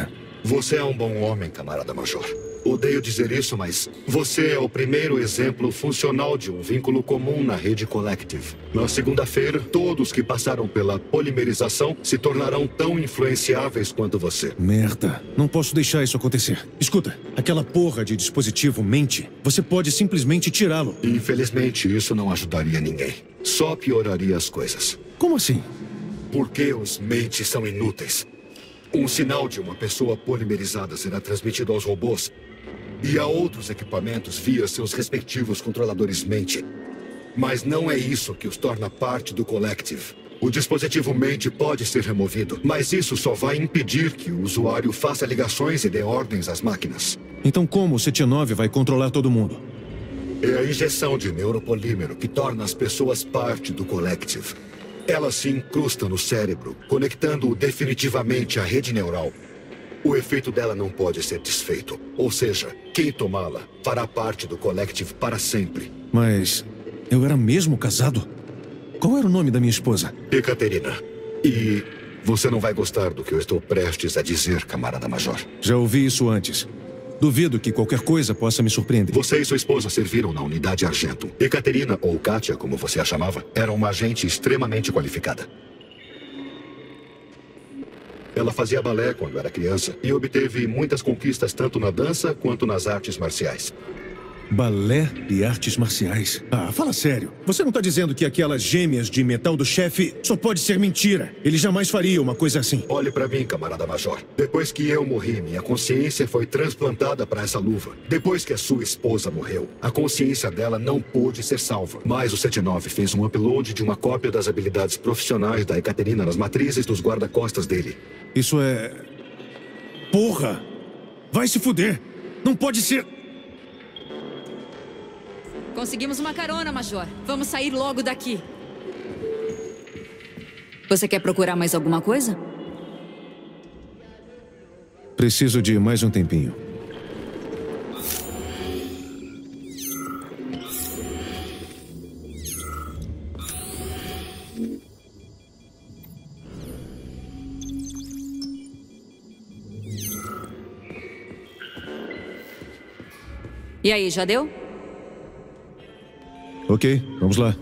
Você é um bom homem, camarada Major. Odeio dizer isso, mas você é o primeiro exemplo funcional de um vínculo comum na rede Collective. Na segunda-feira, todos que passaram pela polimerização se tornarão tão influenciáveis quanto você.
Merda. Não posso deixar isso acontecer. Escuta, aquela porra de dispositivo mente. Você pode simplesmente tirá-lo.
Infelizmente, isso não ajudaria ninguém. Só pioraria as coisas.
Como assim?
Porque os mentes são inúteis. Um sinal de uma pessoa polimerizada será transmitido aos robôs e a outros equipamentos via seus respectivos controladores mente. Mas não é isso que os torna parte do Collective. O dispositivo mente pode ser removido, mas isso só vai impedir que o usuário faça ligações e dê ordens às máquinas.
Então como o CT9 vai controlar todo mundo?
É a injeção de neuropolímero que torna as pessoas parte do Collective. Ela se incrusta no cérebro, conectando-o definitivamente à rede neural. O efeito dela não pode ser desfeito. Ou seja, quem tomá-la fará parte do Collective para sempre.
Mas eu era mesmo casado? Qual era o nome da minha esposa?
Ekaterina. E você não vai gostar do que eu estou prestes a dizer, camarada Major.
Já ouvi isso antes. Duvido que qualquer coisa possa me surpreender.
Você e sua esposa serviram na unidade Argento. Ekaterina, ou Kátia, como você a chamava, era uma agente extremamente qualificada. Ela fazia balé quando era criança e obteve muitas conquistas tanto na dança quanto nas artes marciais.
Balé e artes marciais? Ah, fala sério. Você não tá dizendo que aquelas gêmeas de metal do chefe só pode ser mentira? Ele jamais faria uma coisa assim.
Olhe pra mim, camarada Major. Depois que eu morri, minha consciência foi transplantada pra essa luva. Depois que a sua esposa morreu, a consciência dela não pôde ser salva. Mas o CT9 fez um upload de uma cópia das habilidades profissionais da Ekaterina nas matrizes dos guarda-costas dele.
Isso é... Porra! Vai se fuder! Não pode ser...
Conseguimos uma carona, Major. Vamos sair logo daqui. Você quer procurar mais alguma coisa?
Preciso de mais um tempinho.
E aí, já deu?
Ok, vamos lá.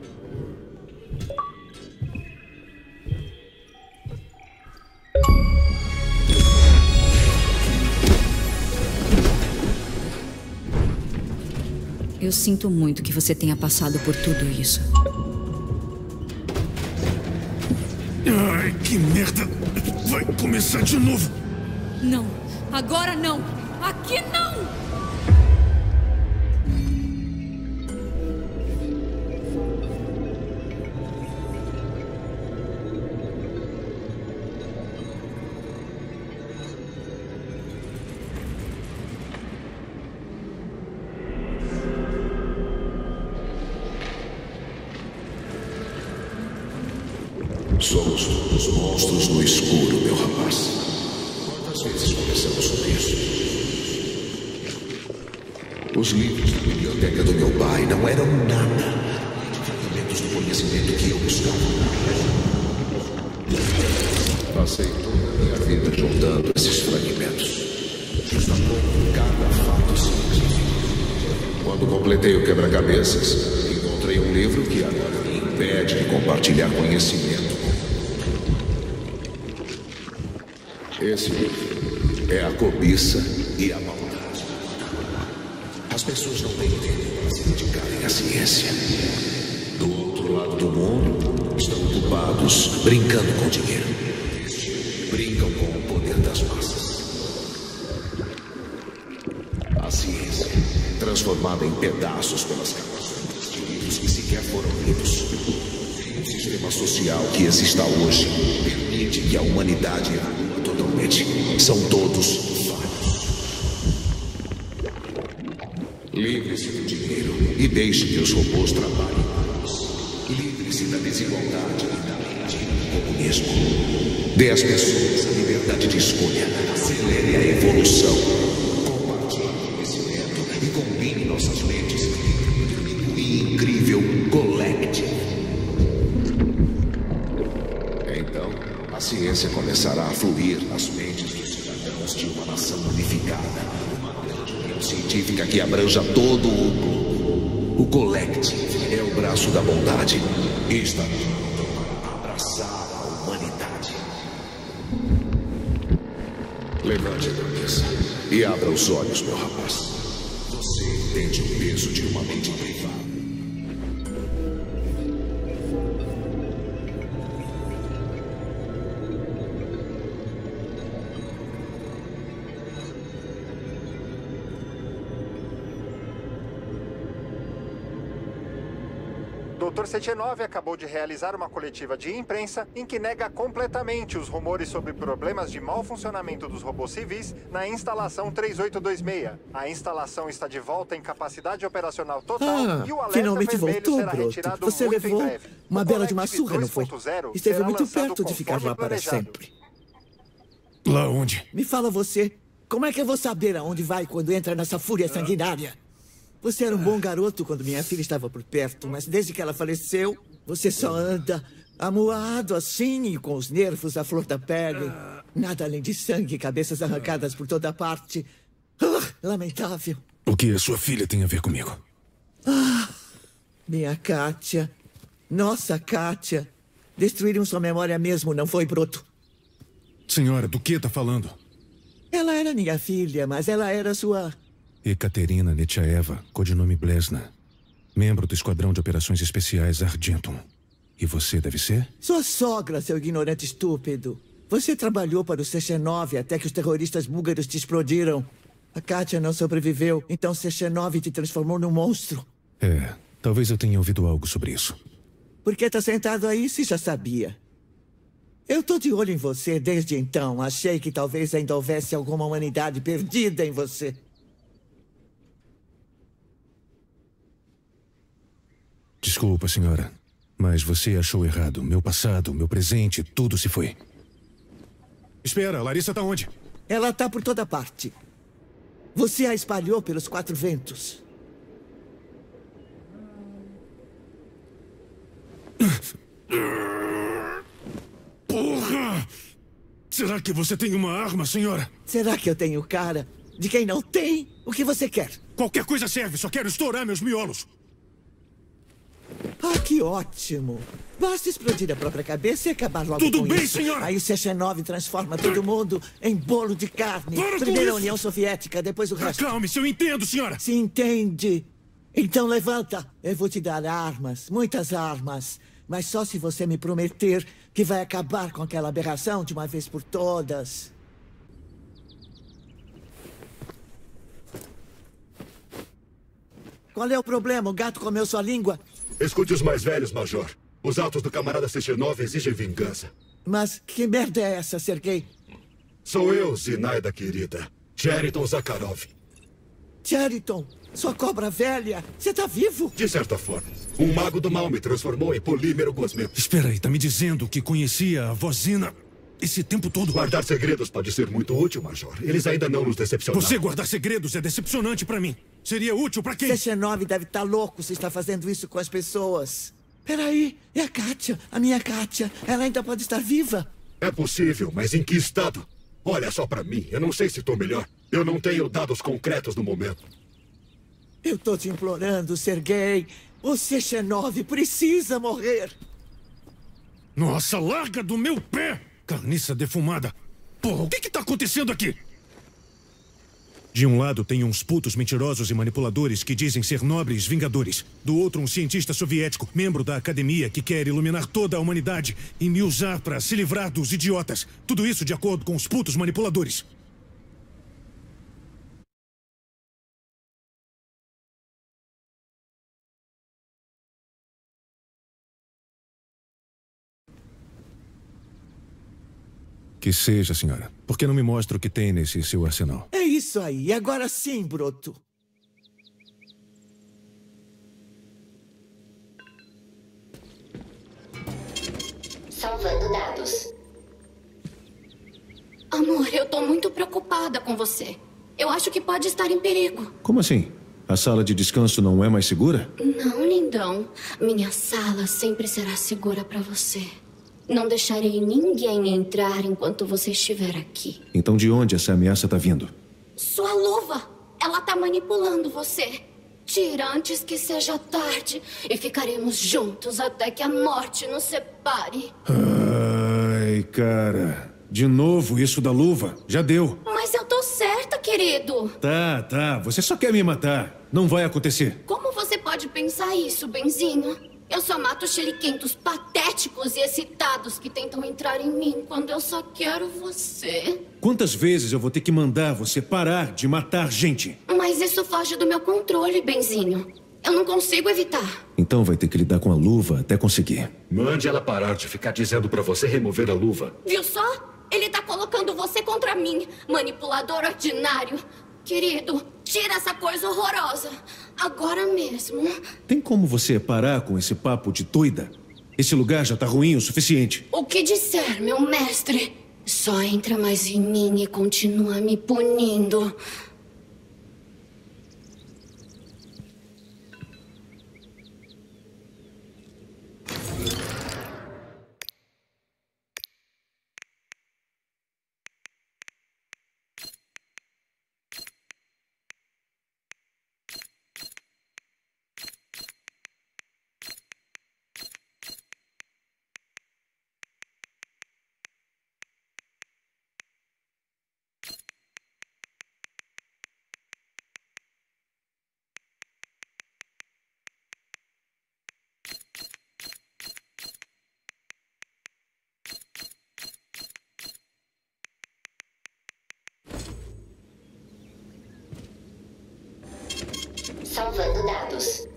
Eu sinto muito que você tenha passado por tudo isso.
Ai, que merda! Vai começar de novo!
Não! Agora não! Aqui não!
Somos todos monstros no escuro, meu rapaz. Quantas vezes conversamos sobre isso? Os livros da biblioteca do meu pai não eram nada de fragmentos do conhecimento que eu buscava. Passei toda a minha vida juntando esses fragmentos, justamente cada fato científico. Quando completei o quebra-cabeças, encontrei um livro que agora me impede de compartilhar conhecimento. Esse livro é a cobiça e a maldade. As pessoas não têm tempo para se dedicarem à ciência. Do outro lado do mundo, estão ocupados brincando com dinheiro. Brincam com o poder das massas. A ciência, transformada em pedaços pelas capas de livros que sequer foram lidos. O sistema social que exista hoje permite que a humanidade evolua totalmente. São todos falhos. Livre-se do dinheiro e deixe que os robôs trabalhem. Livre-se da desigualdade e da mentira do comunismo. Dê às pessoas a liberdade de escolha. Acelere a evolução. Compartilhe o conhecimento e combine nossas mentes em um único e incrível Collective. Então, a ciência começará a fluir nas mentes dos cidadãos Precisamos de uma nação unificada. Uma grande união científica que abranja todo o globo. O Collective é o braço da bondade. E está pronto para abraçar a humanidade. Levante a cabeça e abra os olhos, meu rapaz. Você entende o peso de uma mente privada.
Dr. Sechenov acabou de realizar uma coletiva de imprensa em que nega completamente os rumores sobre problemas de mau funcionamento dos robôs civis na instalação 3826. A instalação está de volta em capacidade operacional total e o alerta
finalmente
vermelho
voltou,
será
Broto.
retirado
Você
muito
levou
em breve.
uma bela de uma surra, não foi? Esteve muito perto de ficar lá para sempre.
Lá onde?
Me fala você, como é que eu vou saber aonde vai quando entra nessa fúria sanguinária? Você era um bom garoto quando minha filha estava por perto, mas desde que ela faleceu, você só anda amuado assim e com os nervos à flor da pele. Nada além de sangue e cabeças arrancadas por toda parte. Lamentável.
O que a sua filha tem a ver comigo?
Minha Kátia. Nossa Kátia. Destruíram sua memória mesmo, não foi, Broto?
Senhora, do que está falando?
Ela era minha filha, mas ela era sua...
Ekaterina Nechaeva, codinome Blesna. Membro do Esquadrão de Operações Especiais Argentum. E você deve ser?
Sua sogra, seu ignorante estúpido. Você trabalhou para o Sechenov até que os terroristas búlgaros te explodiram. A Kátia não sobreviveu, então Sechenov te transformou num monstro.
Talvez eu tenha ouvido algo sobre isso.
Por que tá sentado aí se já sabia? Eu tô de olho em você desde então. Achei que talvez ainda houvesse alguma humanidade perdida em você.
Desculpa, senhora, mas você achou errado. Meu passado, meu presente, tudo se foi. Espera, Larissa tá onde?
Ela tá por toda parte. Você a espalhou pelos 4 ventos.
Porra! Será que você tem uma arma, senhora?
Será que eu tenho cara de quem não tem? O que você quer?
Qualquer coisa serve, só quero estourar meus miolos.
Que ótimo. Basta explodir a própria cabeça e acabar logo
Tudo
com
bem,
isso.
senhora!
Aí o Sechenov transforma todo mundo em bolo de carne. Primeiro a União Soviética, depois o resto.
Acalme-se, eu entendo, senhora.
Se entende. Então levanta. Eu vou te dar armas, muitas armas. Mas só se você me prometer que vai acabar com aquela aberração de uma vez por todas. Qual é o problema? O gato comeu sua língua?
Escute os mais velhos, Major. Os atos do camarada Sechenov exigem vingança.
Mas que merda é essa, Sergei?
Sou eu, Zinaida querida. Cheriton Zakharov.
Cheriton, sua cobra velha. Você tá vivo?
De certa forma. Um mago do mal me transformou em polímero cosmético.
Espera aí, tá me dizendo que conhecia a vozina esse tempo todo?
Guardar segredos pode ser muito útil, Major. Eles ainda não nos decepcionaram.
Você guardar segredos é decepcionante pra mim. Seria útil pra quem?
Sechenov deve estar louco se está fazendo isso com as pessoas. Peraí, é a Kátia, a minha Kátia. Ela ainda pode estar viva.
É possível, mas em que estado? Olha só pra mim, eu não sei se estou melhor. Eu não tenho dados concretos no momento.
Eu tô te implorando, Sergei. O Sechenov precisa morrer.
Nossa, larga do meu pé! Carniça defumada. Porra, o que tá acontecendo aqui? De um lado tem uns putos mentirosos e manipuladores que dizem ser nobres vingadores. Do outro, um cientista soviético, membro da academia, que quer iluminar toda a humanidade e me usar pra se livrar dos idiotas. Tudo isso de acordo com os putos manipuladores. Que seja, senhora. Por que não me mostra o que tem nesse seu arsenal?
É isso aí. Agora sim, Broto.
Salvando dados.
Amor, eu tô muito preocupada com você. Eu acho que pode estar em perigo.
Como assim? A sala de descanso não é mais segura?
Não, lindão. Minha sala sempre será segura pra você. Não deixarei ninguém entrar enquanto você estiver aqui.
Então de onde essa ameaça tá vindo?
Sua luva! Ela tá manipulando você. Tira antes que seja tarde e ficaremos juntos até que a morte nos separe.
Ai, cara. De novo isso da luva. Já deu.
Mas eu tô certa, querido.
Tá. Você só quer me matar. Não vai acontecer.
Como você pode pensar isso, Benzinho? Eu só mato chiliquentos patéticos e excitados que tentam entrar em mim quando eu só quero você.
Quantas vezes eu vou ter que mandar você parar de matar gente?
Mas isso foge do meu controle, Benzinho. Eu não consigo evitar.
Então vai ter que lidar com a luva até conseguir.
Mande ela parar de ficar dizendo pra você remover a luva.
Viu só? Ele tá colocando você contra mim, manipulador ordinário. Querido, tira essa coisa horrorosa. Agora mesmo.
Tem como você parar com esse papo de doida? Esse lugar já tá ruim o suficiente.
O que disser, meu mestre? Só entra mais em mim e continua me punindo.
Salvando dados.